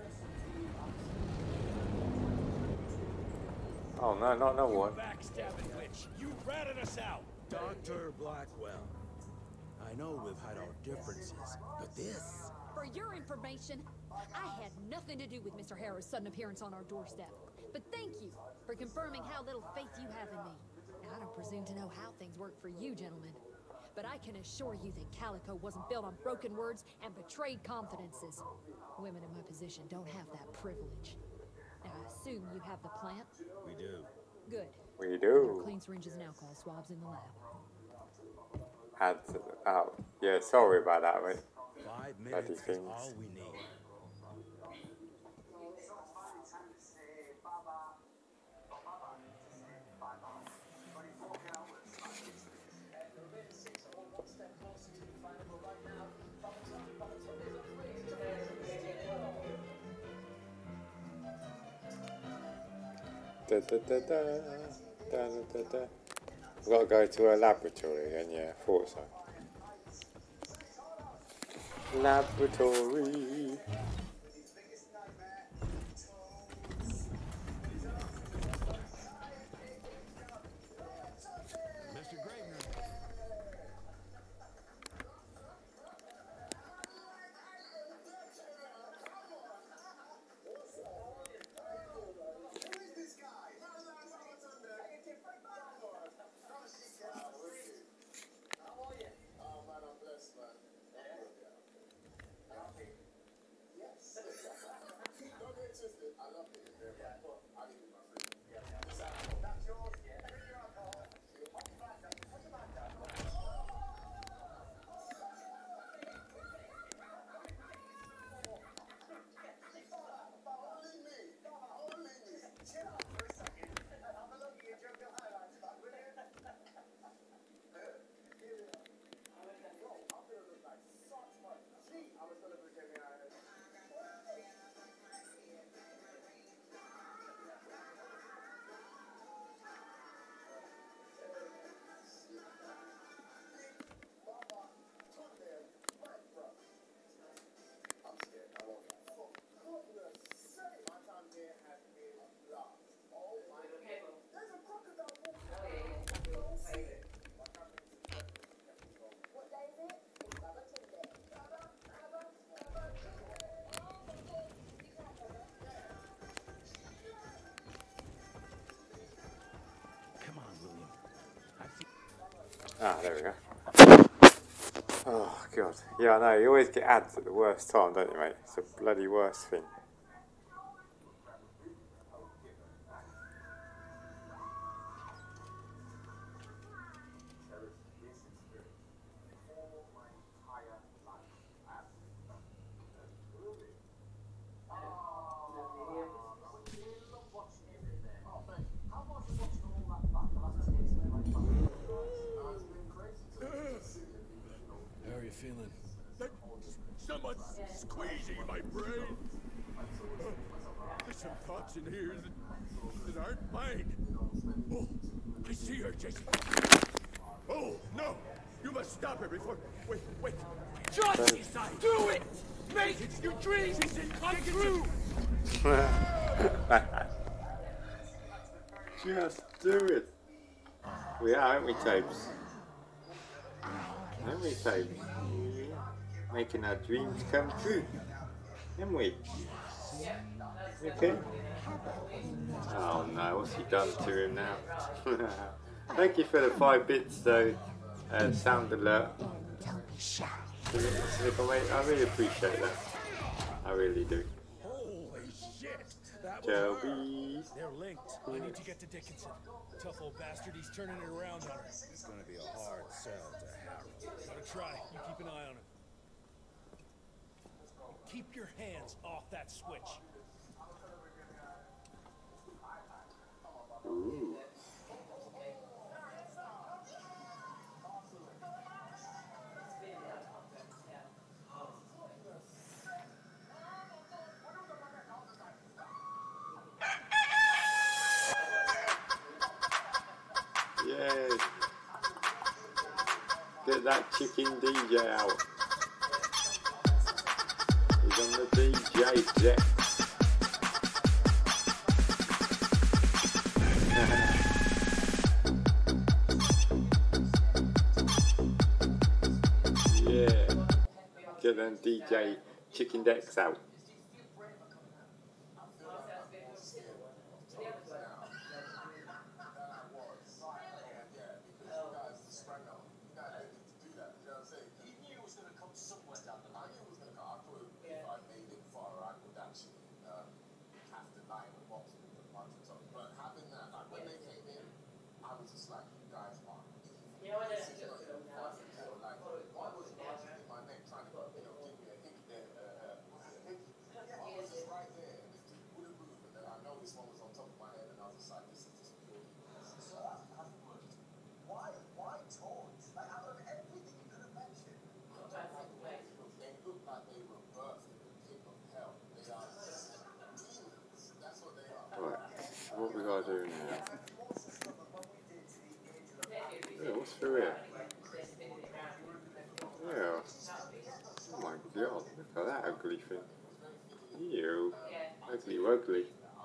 Oh, no, not no one. Backstabbing witch. You ratted us out. Doctor Blackwell. I know we've had our differences, but this... For your information, I had nothing to do with Mister Harrow's sudden appearance on our doorstep. But thank you for confirming how little faith you have in me. Now, I don't presume to know how things work for you, gentlemen. But I can assure you that Calico wasn't built on broken words and betrayed confidences. Women in my position don't have that privilege. Now, I assume you have the plant? We do. Good. We There do. are clean syringes and alcohol swabs in the lab. Add to the, oh, yeah, sorry about that, mate. Five Bloody minutes is things. all we need. Da, da, da, da, da, da, da, da. We've got to go to a laboratory again, yeah, I thought so. Laboratory. Mister Gravener. Come on, William. I've seen Ah, there we go. Oh, God. Yeah, I know, you always get ads at the worst time, don't you, mate? It's the bloody worst thing. How are you feeling? Someone's squeezing my brain. There's some thoughts in here that, that aren't mine. Oh, I see her, Jason. Oh, no! You must stop her before... Wait, wait. Just decide. Do it! Make your dreams come true! Just do it. We are, aren't we, Tapes? Aren't we, Tapes? Making our dreams come true. Aren't we? Okay. Oh no, what's he done to him now? Thank you for the five bits though. Uh, sound alert. I really appreciate that. I really do. Holy shit! That was Shelby. They're linked. I need to get to Dickinson. Tough old bastard, he's turning it around on her. It's gonna be a hard sell to Harold. Gotta try. You keep an eye on him. Keep your hands off that switch. Ooh. Yay. Get that chicken D J out. He's on the D J jet. Yeah. Get them D J chicken decks out. do now? Yeah, what's through here? Yeah. Oh my god, look at that ugly thing. Ew. Ugly wuggly.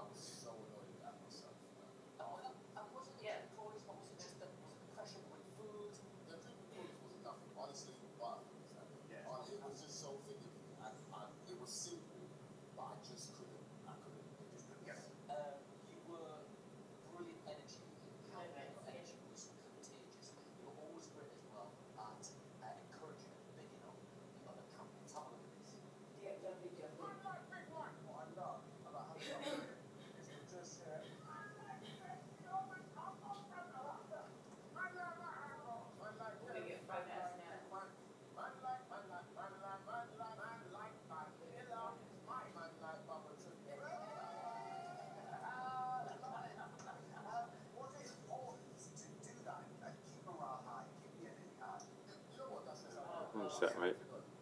One sec, mate.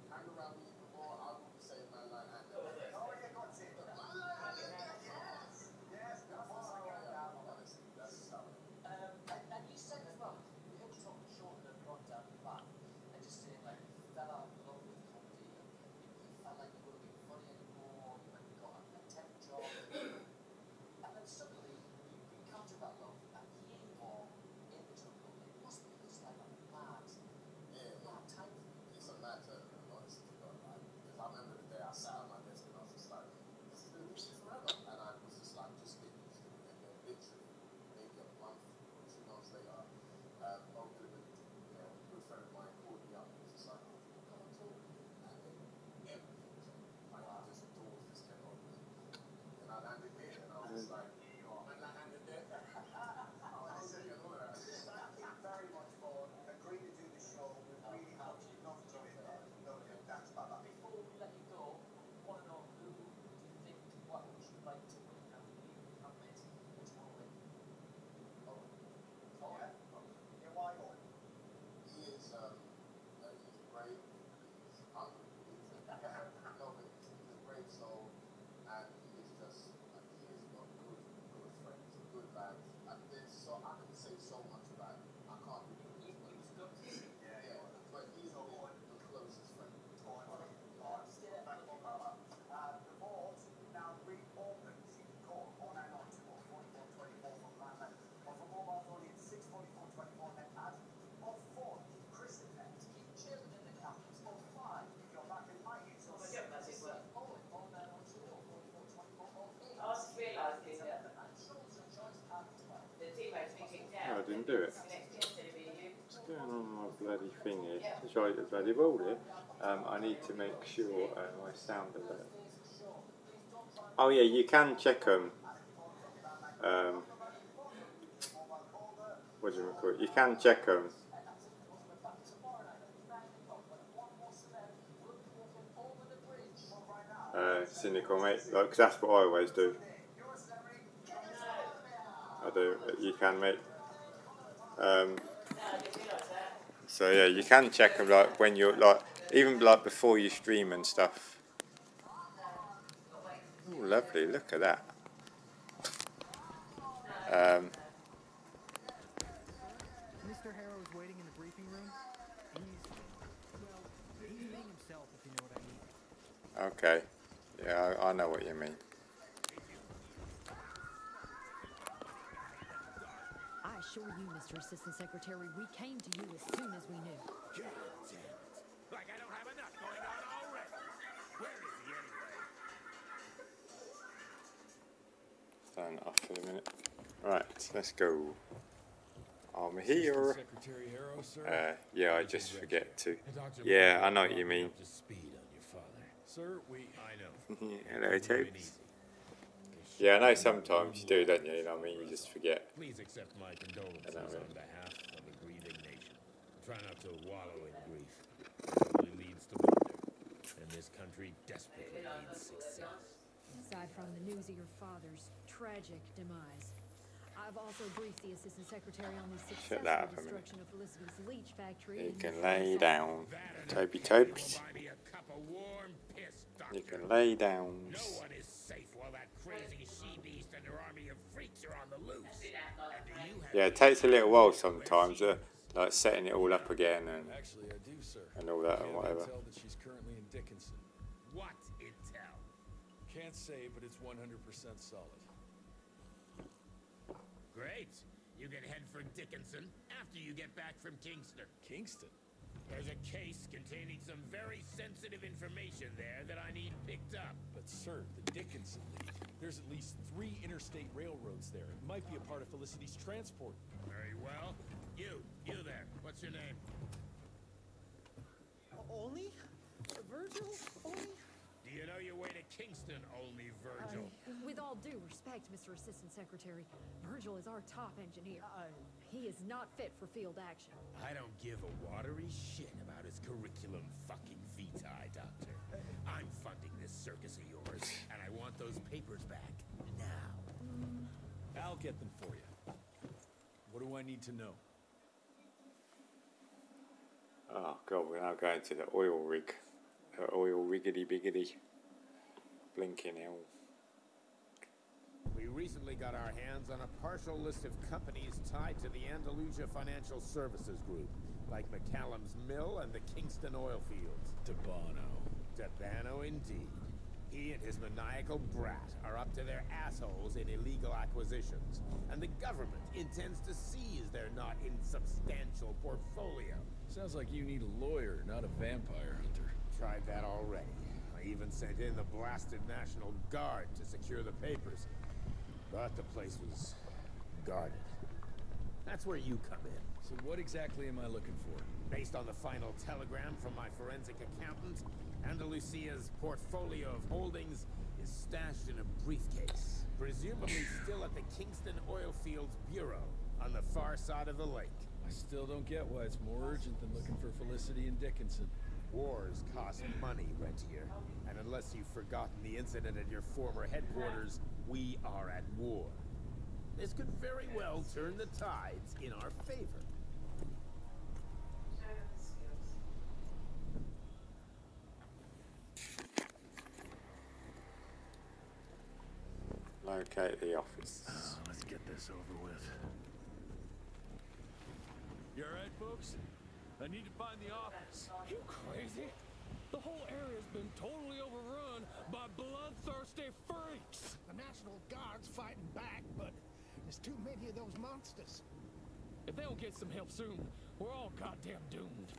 No, I didn't do it. What's going on with my bloody thing here? To try the bloody ball here. Um, I need to make sure uh, my sound alert. Oh yeah, you can check them. Um, what do you call it? You can check them. Uh, cynical, mate. Like, 'cause that's what I always do. I do. You can, mate. Um, so yeah, you can check them like when you're like, even like before you stream and stuff. Oh, lovely! Look at that. Um, Mister Harrow is waiting in the briefing room. He's, well, he's being himself, if you know what I mean. okay. Yeah, I, I know what you mean. I assure you, Mister Assistant Secretary, we came to you as soon as we knew. God damn it. Like I don't have enough going on already. Where is he anyway? Turn it off for a minute. Right, let's go. I'm here. Secretary Harrow, sir? Uh, yeah, I just forget to. Yeah, I know what you mean. Up to speed on your father. Sir, we I know. Hello, Topes. Yeah, I know sometimes you do, don't you? You know what I mean? You just forget. Please accept my condolences on behalf of a grieving nation. Try not to wallow in grief. It only leads to wonder. And this country desperately needs success. Aside from the news of your father's tragic demise, I've also briefed the Assistant Secretary on the successful that up a minute. destruction of Felicity's leech factory. You in can Newfoundland. lay down. Toby Topes. Buy me a cup of warm piss, You doctor. can lay down. No one is safe while that crazy she beast and your army of freaks are on the loose. And do you have Yeah, it takes a little while sometimes, uh, like setting it all up again and Actually, I do, sir. and all that We and have whatever. intel that she's currently in Dickinson. what intel? Can't say, but it's one hundred percent solid. Great. You can head for Dickinson after you get back from Kingston. Kingston? There's a case containing some very sensitive information there that I need picked up. But sir, the Dickinson lead. There's at least three interstate railroads there. It might be a part of Felicity's transport. Very well. You, you there. What's your name? Only? Virgil? Only? Do you know your way to Kingston, only Virgil? Uh, with all due respect, Mister Assistant Secretary, Virgil is our top engineer. Uh, He is not fit for field action. I don't give a watery shit about his curriculum fucking vitae, Doctor. I'm funding this circus of yours, and I want those papers back now. I'll get them for you. What do I need to know? Oh god, we're now going to the oil rig. The oil riggedy biggity. Blinking hell. We recently got our hands on a partial list of companies tied to the Andalusia Financial Services Group, like McCallum's Mill and the Kingston oil fields. Debano. Debano indeed. He and his maniacal brat are up to their assholes in illegal acquisitions, and the government intends to seize their not insubstantial portfolio. Sounds like you need a lawyer, not a vampire hunter. Tried that already. I even sent in the blasted National Guard to secure the papers. But the place was guarded. That's where you come in. So what exactly am I looking for? Based on the final telegram from my forensic accountant, Andalusia's portfolio of holdings is stashed in a briefcase, presumably still at the Kingston Oil Fields Bureau on the far side of the lake. I still don't get why it's more urgent than looking for Felicity and Dickinson. Wars cost money, Rentier. And unless you've forgotten the incident at your former headquarters, we are at war. This could very well turn the tides in our favor. Locate the office. Oh, let's get this over with. You alright, folks? I need to find the office. You crazy? The whole area's been totally overrun by bloodthirsty freaks. The National Guard's fighting back, but there's too many of those monsters. If they don't get some help soon, we're all goddamn doomed.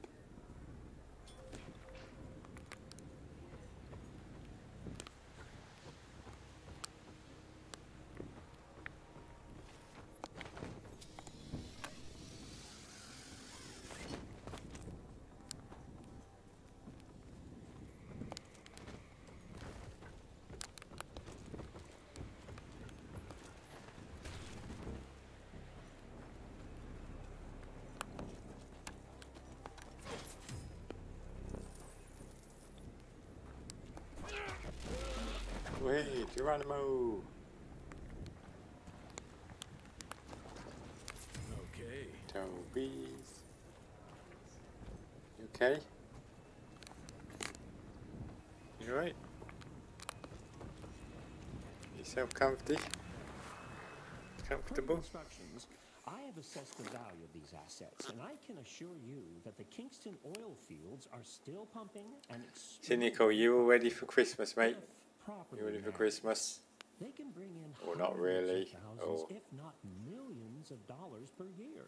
Wait, Geronimo! Okay. Toby. You okay? You alright? Yourself comfy? Comfortable? Instructions. I have assessed the value of these assets, and I can assure you that the Kingston oil fields are still pumping and Cynical, you all ready for Christmas, mate? properly You ready for managed. Christmas? They can bring in Or not hundreds really, of thousands, or- if not millions of dollars per year.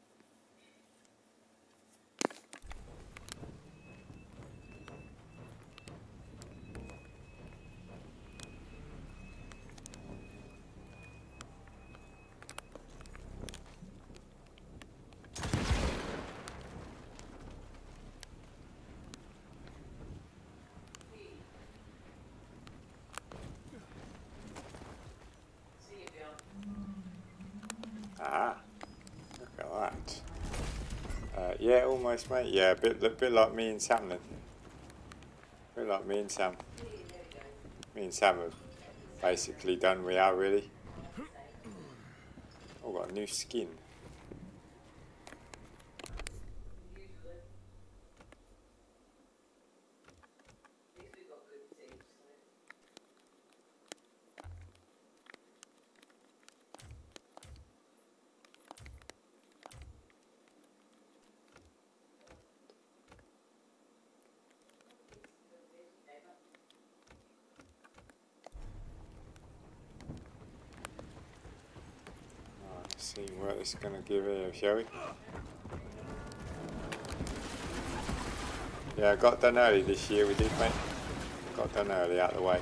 Ah, look at that. Uh, yeah, almost, mate. Yeah, a bit, a bit like me and Sam then. A bit like me and Sam. Me and Sam have basically done we are really. Oh, got a new skin. See what it's going to give here, shall we? Yeah, I got done early this year, we did, mate. Got done early, out of the way.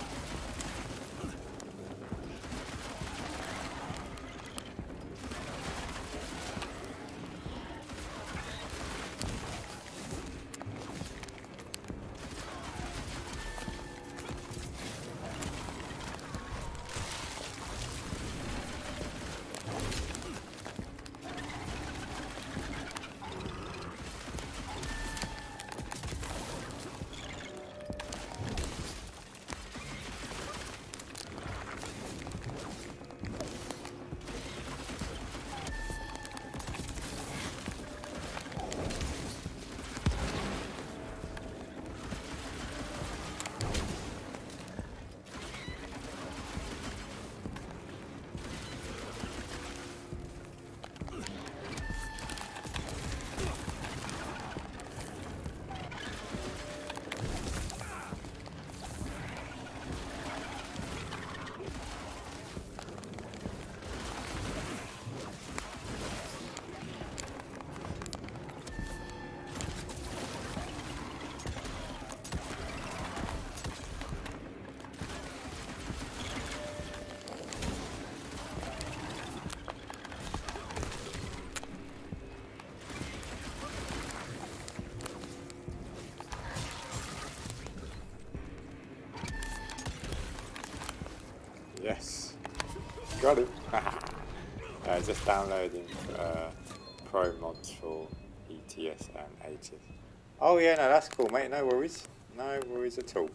Yes, got it. uh, just downloading uh, pro mods for E T S and H S. Oh yeah, no, that's cool, mate. No worries, no worries at all.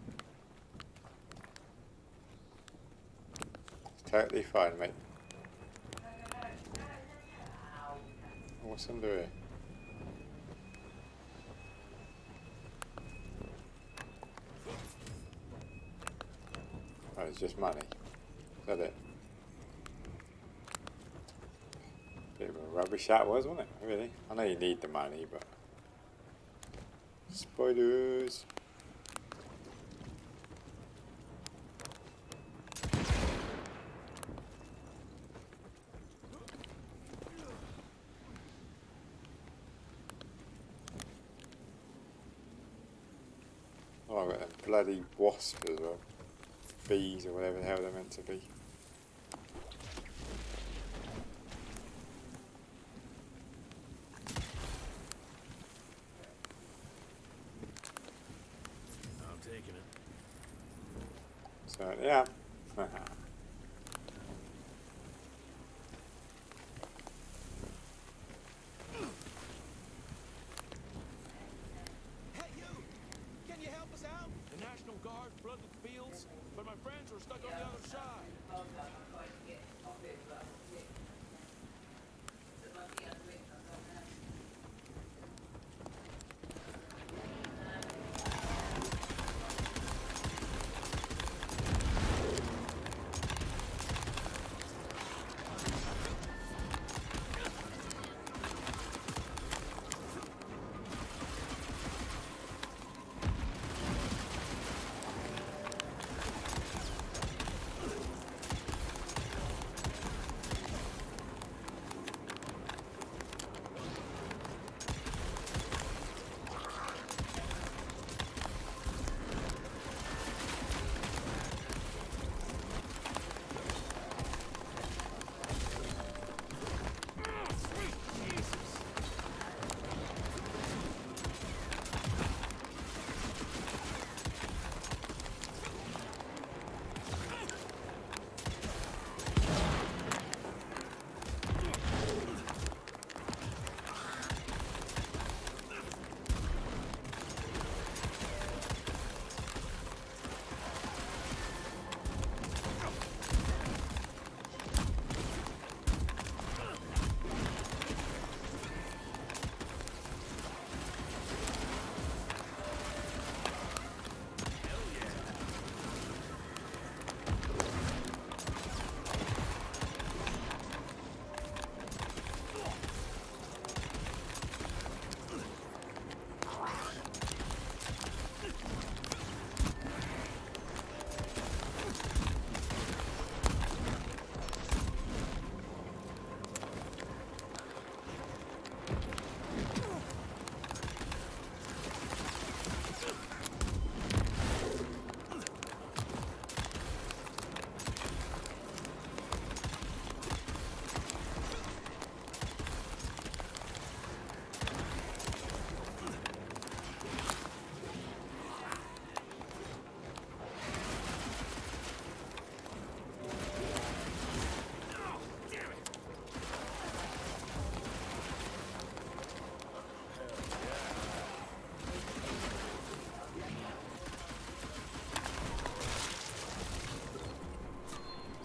It's totally fine, mate. What's under here? Oh, it's just money. Is that it? Bit of a rubbish that was, wasn't it? Really? I know you need the money, but... Spiders! Oh, I've got them bloody wasps as well. Bees or whatever the hell they're meant to be. I'm taking it. So, yeah. Hey, you! Can you help us out? The National Guard flooded the fields, but my friends were stuck on the other side.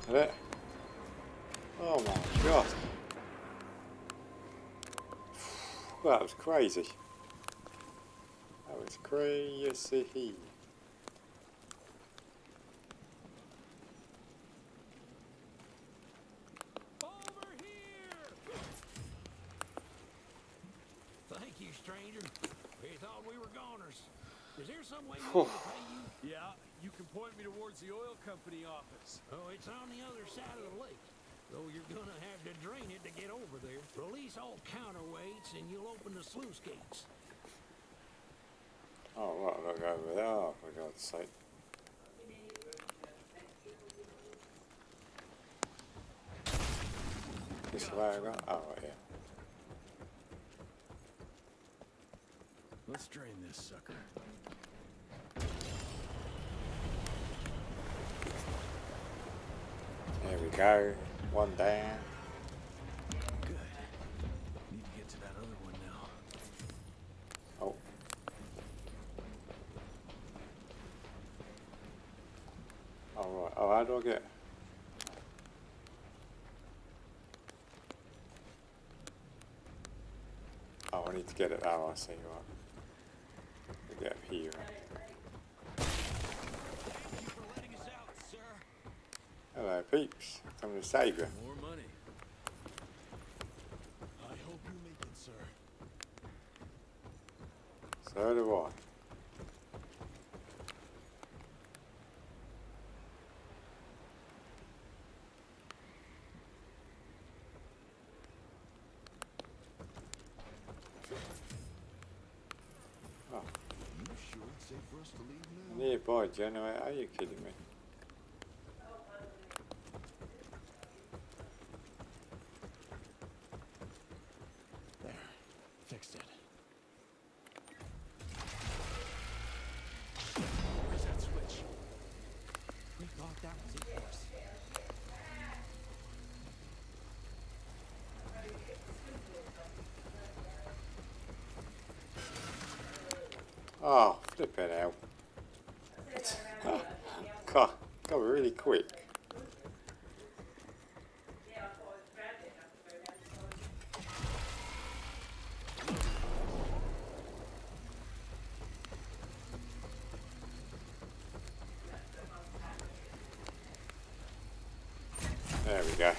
Is it? Oh my god. That was crazy. That was crazy. Over here! Thank you, stranger. We thought we were goners. Is there some way we can pay you? Yeah, you can point me towards the oil company office. Oh, it's on the other side of the lake. Though you're gonna have to drain it to get over there. Release all counterweights and you'll open the sluice gates. Oh, right, look over there, oh, for God's sake. This way I go? Oh, right, yeah. Let's drain this sucker. There we go. One down. Good. Need to get to that other one now. Oh. All right. Oh, how do I get? Oh, I need to get it. Oh, I see. Right. Get up here. Hello, peeps. Coming to save you. More money. I hope you make it, sir. So do I. Oh. You sure it's safe for us to leave now? Nearby generator. Are you kidding me? Fixed it. Where's that switch? We thought that was it for us. Oh, flip it out. God, got really quick. There we go.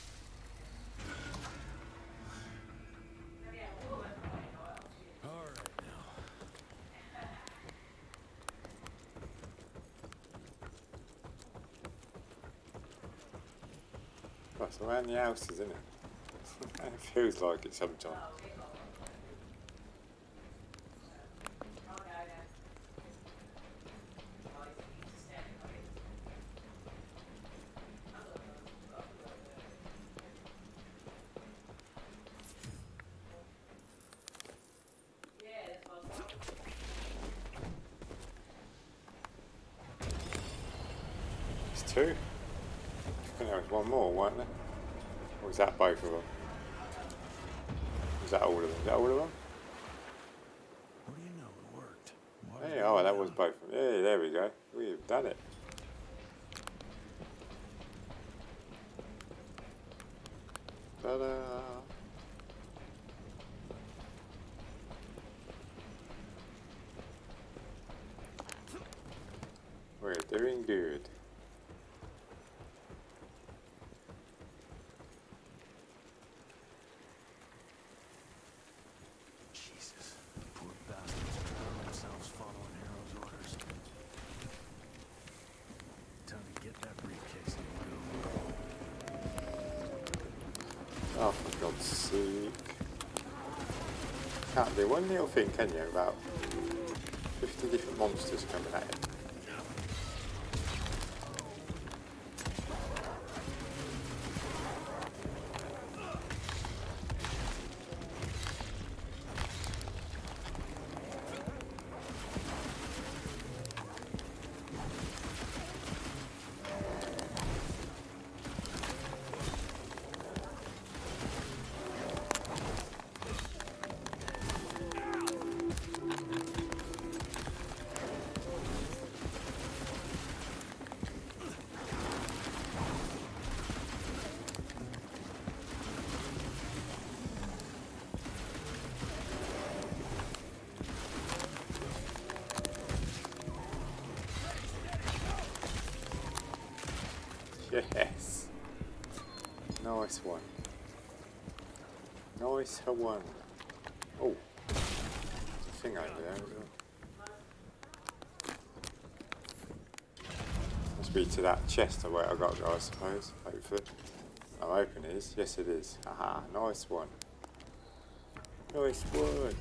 All right now. Oh, it's around the house, isn't it? It feels like it sometimes. It's two. I think there was one more, weren't there? Or was that both of them? Was that all of them? Is that all of them? What do you know? It worked. Hey, oh, that was both of them. Yeah, there we go. We've done it. Ta-da! We're doing good. Jesus. Poor bastards drown themselves following Harrow's orders. Time to get that briefcase and go. Oh, for God's sake. Can't do one little thing, can you, about fifty different monsters coming at you. Yes. Nice one. Nice one. Oh. There's a thing over there as well. Must be to that chest or where I got to go, I suppose. Hopefully. I'm hoping it is. Yes, it is. Haha. Nice one. Nice one.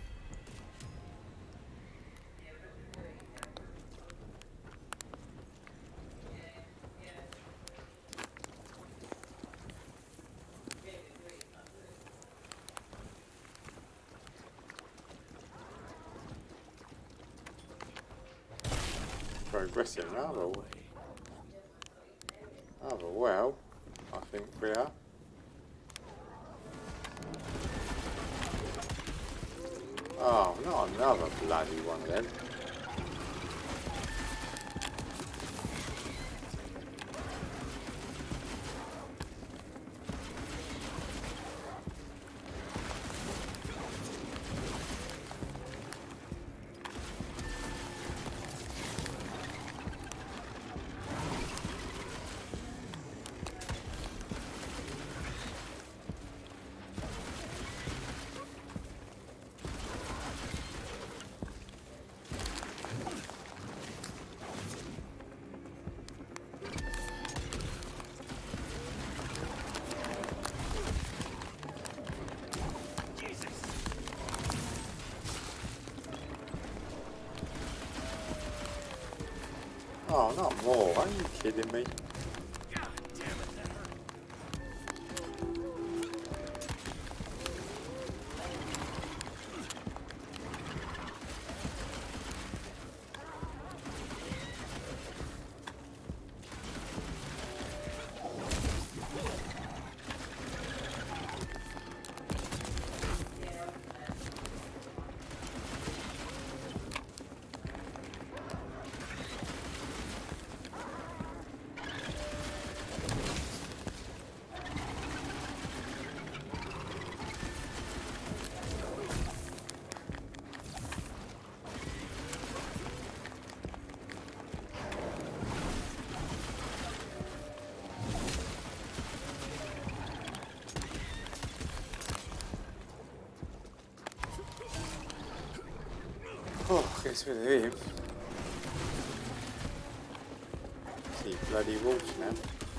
Progressing rather, rather well, I think we are. Oh, not another bloody one of them. Oh, not more. Are you kidding me? God damn it, that hurt. Oh, guess with him. See bloody wolves now.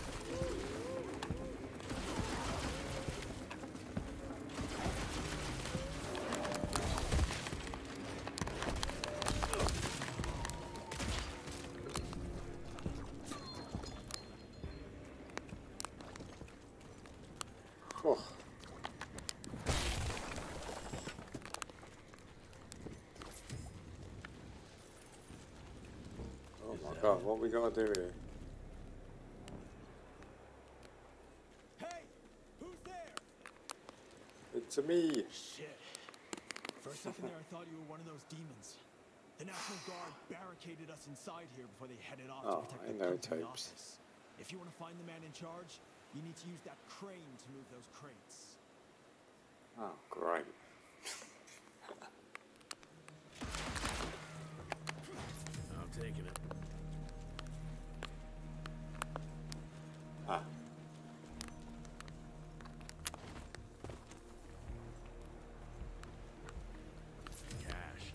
Oh. God, what we gotta do here? Hey, who's there? It's a me. Shit. For a second there, I thought you were one of those demons. The National Guard barricaded us inside here before they headed off Oh, to protect I the know company tapes. office. If you want to find the man in charge, you need to use that crane to move those crates. Oh, great. I'm taking it. Ah. Cash.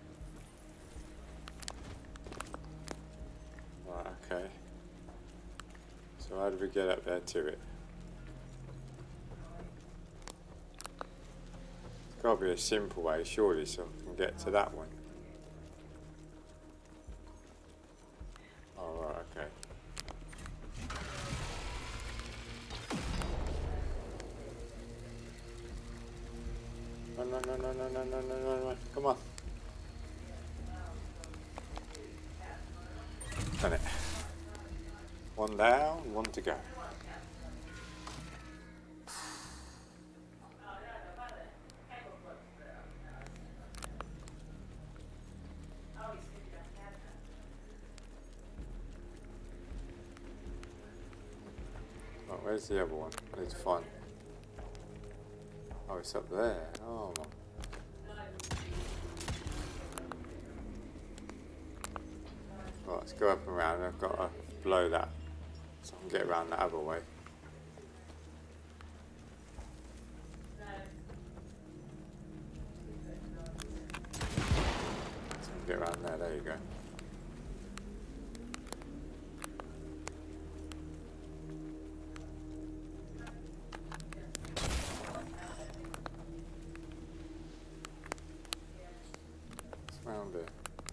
Right, okay. So how do we get up there to it? There's got to be a simple way, surely, so we can get to that one. Oh, right, okay. No, no, no, no, no, no, no, no, no, no, come on. Done it. One down, one to go. Oh, where's the other one? I need to find. Oh, it's up there. Oh, my. Right, let's go up and around. I've got to blow that So I can get around that other way. So I can get around there, there you go. It's round there.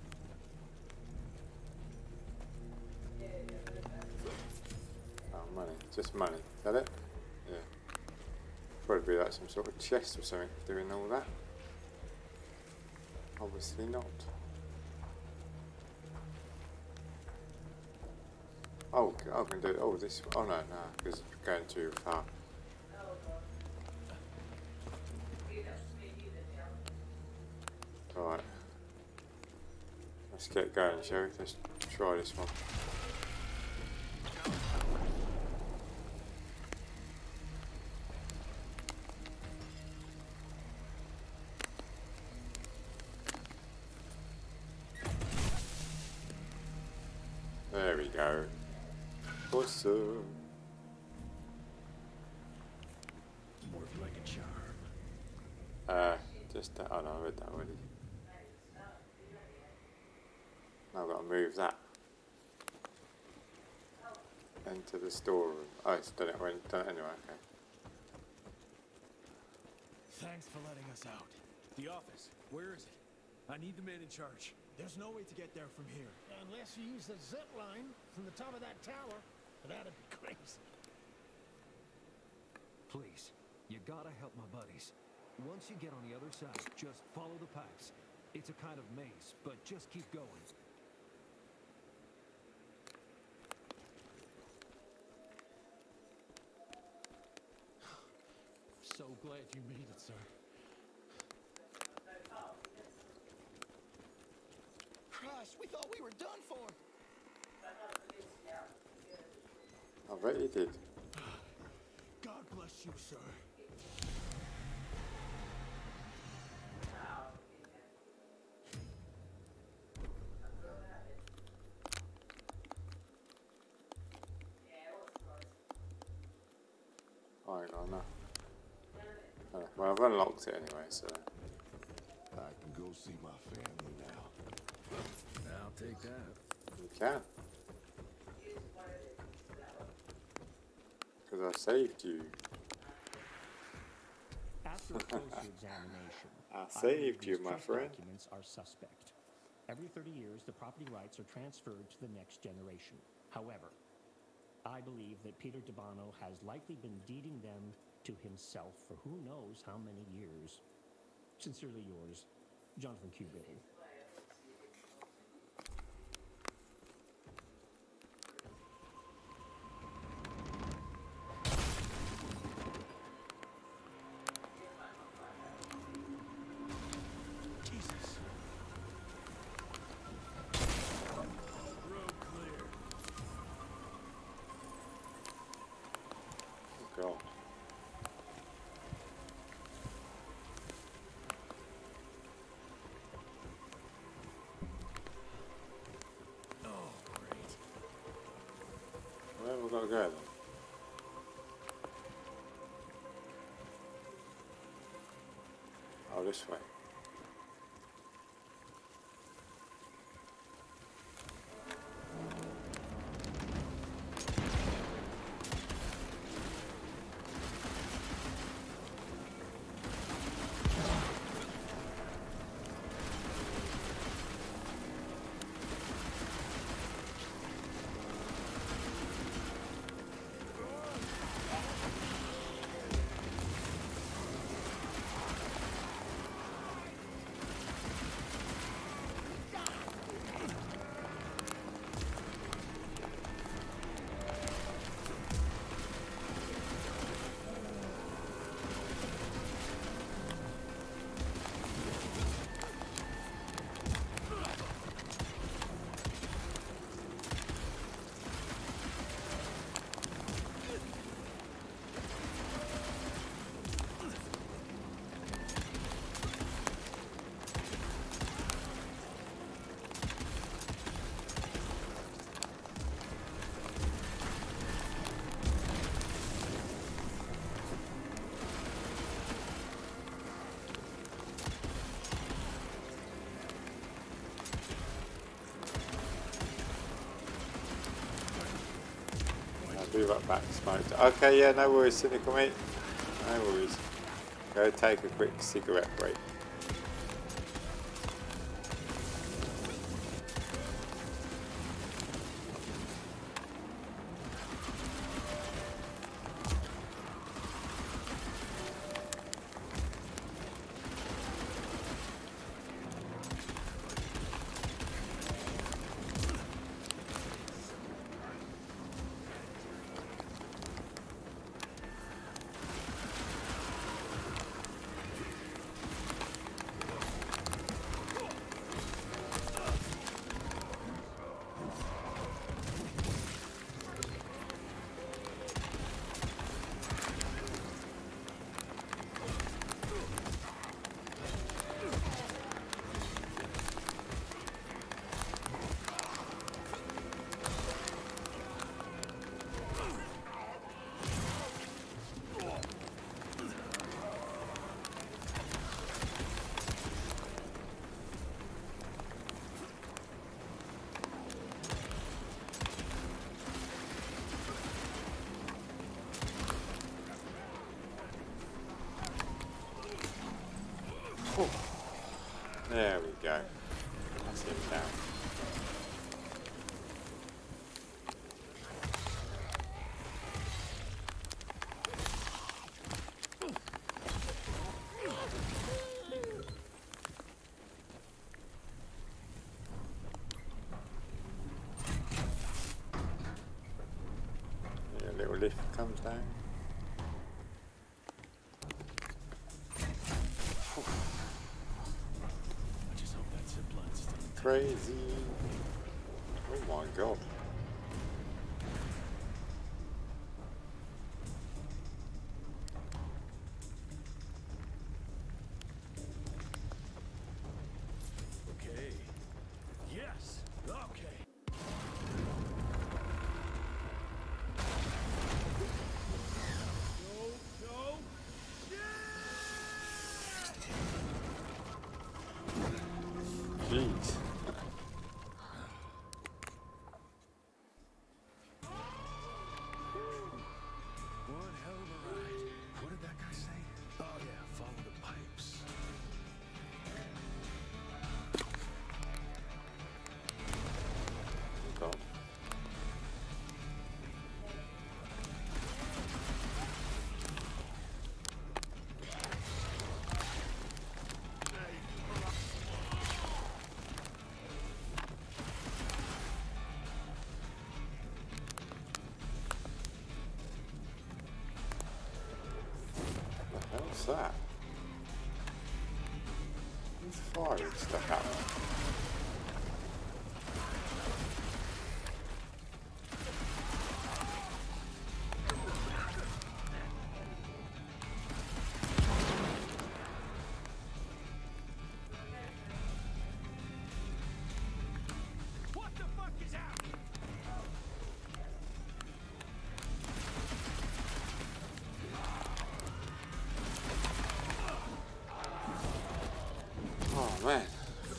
Money, just money. Is that it? Yeah. Probably be like some sort of chest or something doing all that. Obviously not. Oh, I can do it. Oh, this. Oh no, no, because it's going too far. Alright. Let's get going, shall we? Let's try this one. There we go. Awesome. More like a charm. Uh, just that. Oh no, I read that already. Now I've got to move that into the storeroom. Oh, it's done it. Well, done it anyway. Okay. Thanks for letting us out. The office. Where is it? I need the man in charge. There's no way to get there from here. Unless you use the zip line from the top of that tower, that'd be crazy. Please, you gotta help my buddies. Once you get on the other side, just follow the pipes. It's a kind of maze, but just keep going. So glad you made it, sir. Christ, we thought we were done for. I bet you did. God bless you, sir. I ain't got enough. Oh, well, I've unlocked it anyway, so. I can go see my family now. I'll take that. You can. Because I saved you. After a closer examination, I I saved believe you, these my trust friend. documents are suspect. Every thirty years, the property rights are transferred to the next generation. However, I believe that Peter DeBono has likely been deeding them to himself for who knows how many years. Sincerely yours, Jonathan Q. Bailey. Jesus. Road clear. Oh, God. Oh, great. Where have we got to go then? Oh, this way. Be right back, smoked. Okay, yeah, no worries, cynical mate. No worries. Go take a quick cigarette break. There we go. That's him down. Yeah, a little lift comes down. Crazy. Oh my god. Okay. Yes. Okay. Go, go. Jeez. One hell of a ride. What did that guy say? Oh yeah, follow the pipes. God. What the hell's that? Who's firing stuff at me? What the fuck is happening? Oh man.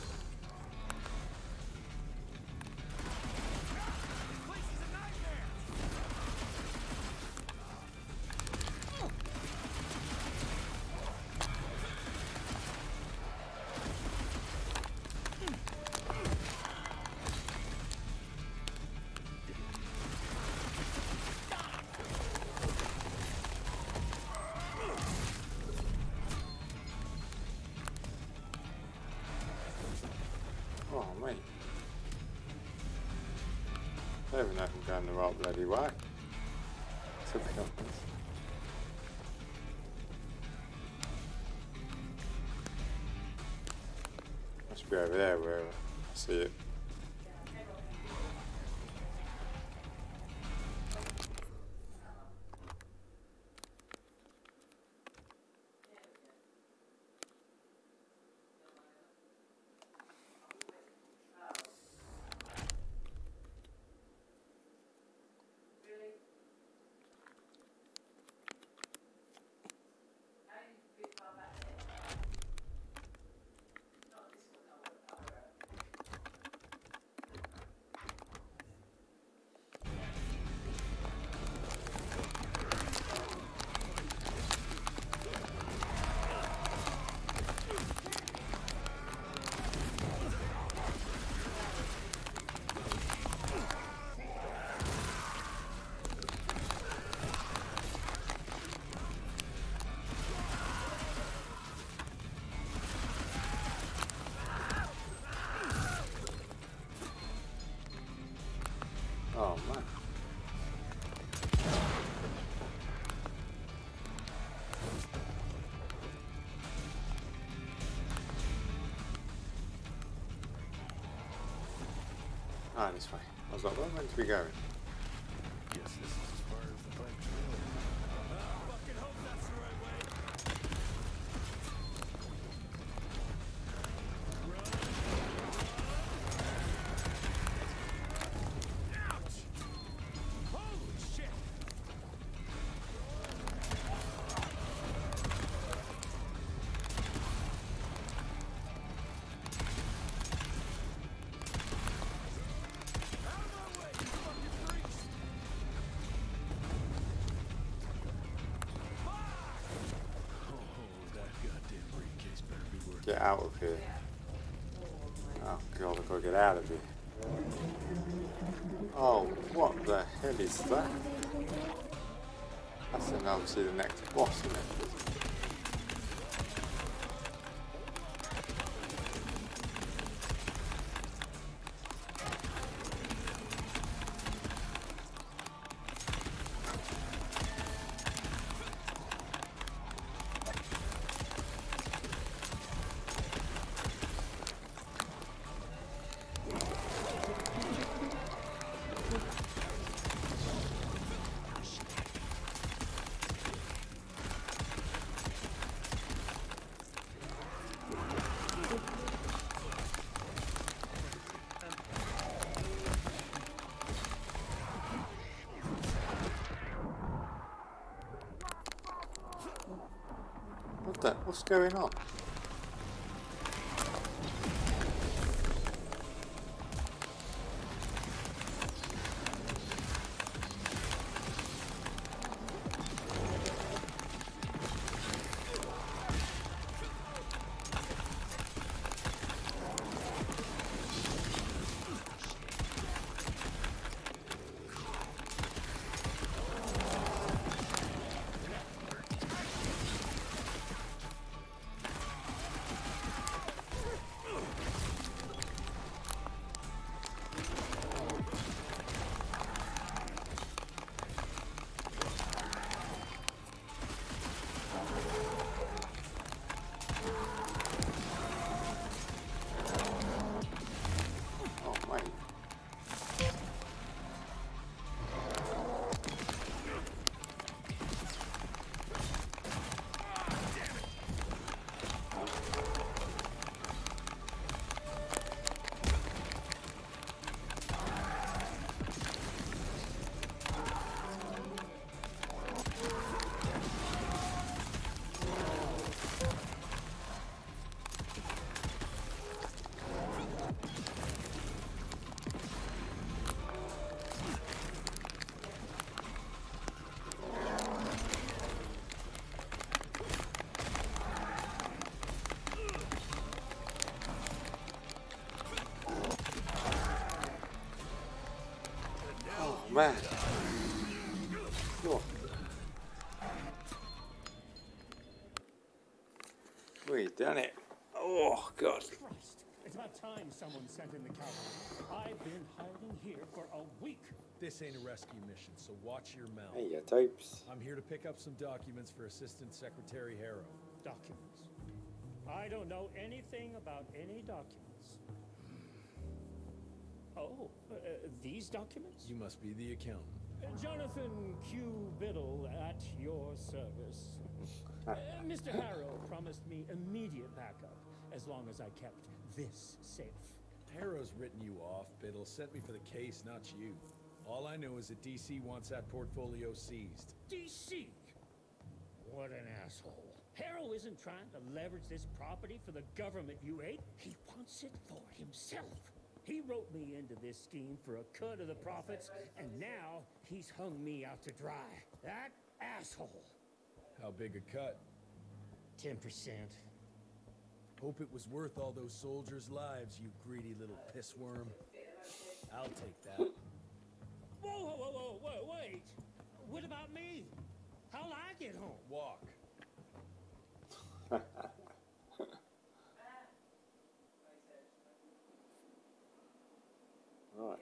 Oh mate. I don't even know if I'm going the right bloody way. To be honest. Must be over there where I see it. Ah, this way. I was like, where am I meant to be going? Guess this is as far as the pipe trail. I fucking hope that's the right way. Ouch! Holy shit! Get out of here. Oh god, I've got to get out of here. Oh, what the hell is that? That's then obviously the next boss, isn't it? What the? What's going on? Man. Cool. We done it. Oh, God. Christ. It's about time someone sent in the cavalry. I've been hiding here for a week. This ain't a rescue mission, so watch your mouth. Hey, your tapes. I'm here to pick up some documents for Assistant Secretary Harrow. Documents? I don't know anything about any documents. Oh, uh, these documents? You must be the accountant. Uh, Jonathan Q. Biddle at your service. uh, Mister Harrow promised me immediate backup as long as I kept this safe. Harrow's written you off, Biddle. Sent me for the case, not you. All I know is that D C wants that portfolio seized. D C? What an asshole. Harrow isn't trying to leverage this property for the government you hate. He wants it for himself. He wrote me into this scheme for a cut of the profits, and now he's hung me out to dry. That asshole. How big a cut? Ten percent. Hope it was worth all those soldiers' lives, you greedy little pissworm. I'll take that. Whoa, whoa, whoa, whoa, whoa, wait. What about me? How'll I get home? Walk. Right.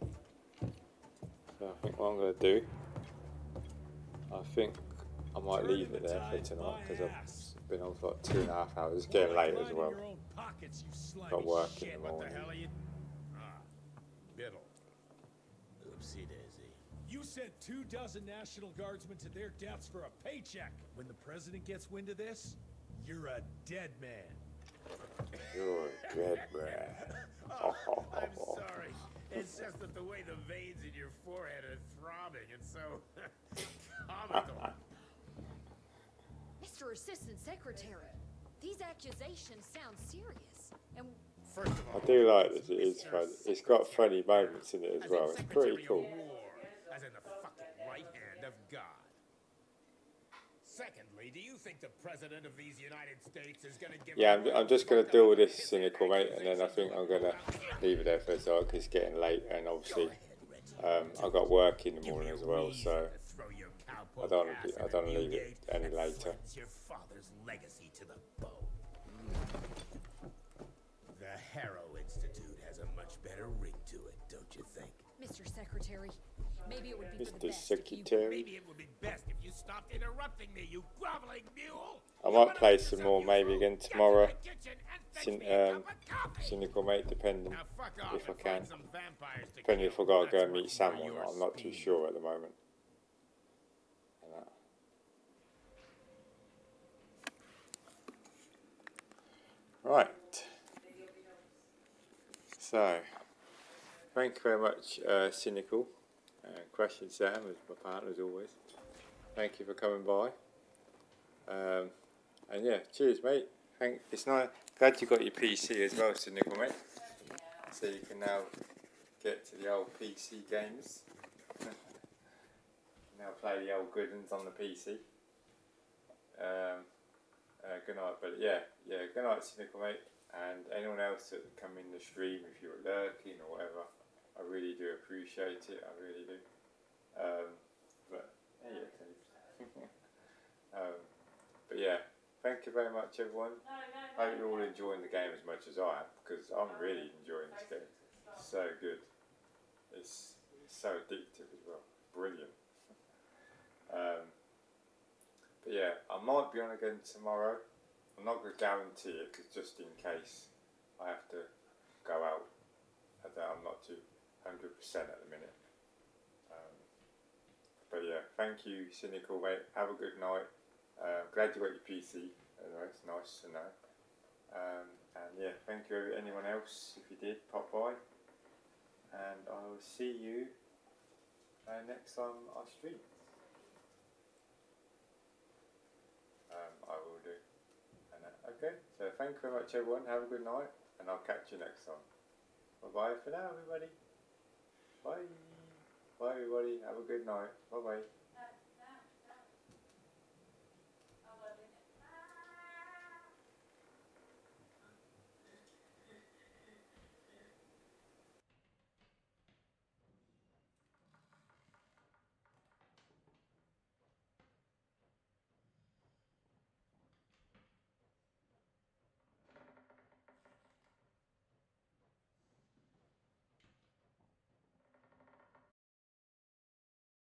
So I think what I'm going to do, I think I might leave it there for tonight because I've been on for like two and a half hours. It's getting late as well. Got work in the morning. Biddle. Oopsie daisy. You sent two dozen National Guardsmen to their deaths for a paycheck. When the president gets wind of this, you're a dead man. You're a dead man. Oh, I'm sorry. It's just that the way the veins in your forehead are throbbing, it's so comical. Mister Assistant Secretary, these accusations sound serious. And First of all, I do like this. It is fun. It's got funny moments in it as well. It's pretty cool. As in the fucking right hand of God. Secondly, do you think the president of these United States is going to give... Yeah, I'm, I'm just going to deal with this cynical, mate, and then I think I'm going to leave it there for a second because it's getting late, and obviously um, I've got work in the morning as well, so I don't want to, I don't want to leave it any later. Your father's legacy to the bone. The Harrow Institute has a much better ring to it, don't you think? Mister Secretary, maybe it would be for the Mister best if you... Secretary. Maybe it would be best if you stopped interrupting me, you groveling mule! I might play some more maybe again tomorrow. Cyn um, cynical, mate, depending if I can. Depending if I've got to go and meet Sam or not. I'm not too sure at the moment. Right. So, thank you very much, uh, Cynical. Uh, Crashing Sam is my partner as always. Thank you for coming by. Um, and yeah, cheers, mate. Thank. It's nice. Glad you got your P C as well, Cynical, mate. So you can now get to the old P C games. Now play the old good ones on the P C. Um, uh, good night, but yeah, yeah, good night, Cynical, mate. And anyone else that come in the stream, if you're lurking or whatever, I really do appreciate it. I really do. Um, but yeah, um, but yeah, thank you very much, everyone. I hope you're all enjoying the game as much as I am, because I'm really enjoying this game. It's so good. It's, it's so addictive as well. Brilliant. Um, but yeah, I might be on again tomorrow. I'm not going to guarantee it, because just in case I have to go out, I'm not too one hundred percent at the minute. Um, but yeah, thank you, Cynical, mate. Have a good night. Uh, glad you got your P C. Anyway, it's nice to know. Um, and yeah, thank you anyone else if you did pop by. And I will see you uh, next time I stream. Um, I will do. And, uh, okay, so thank you very much, everyone. Have a good night, and I'll catch you next time. Bye bye for now, everybody. Bye. Bye, everybody. Have a good night. Bye bye.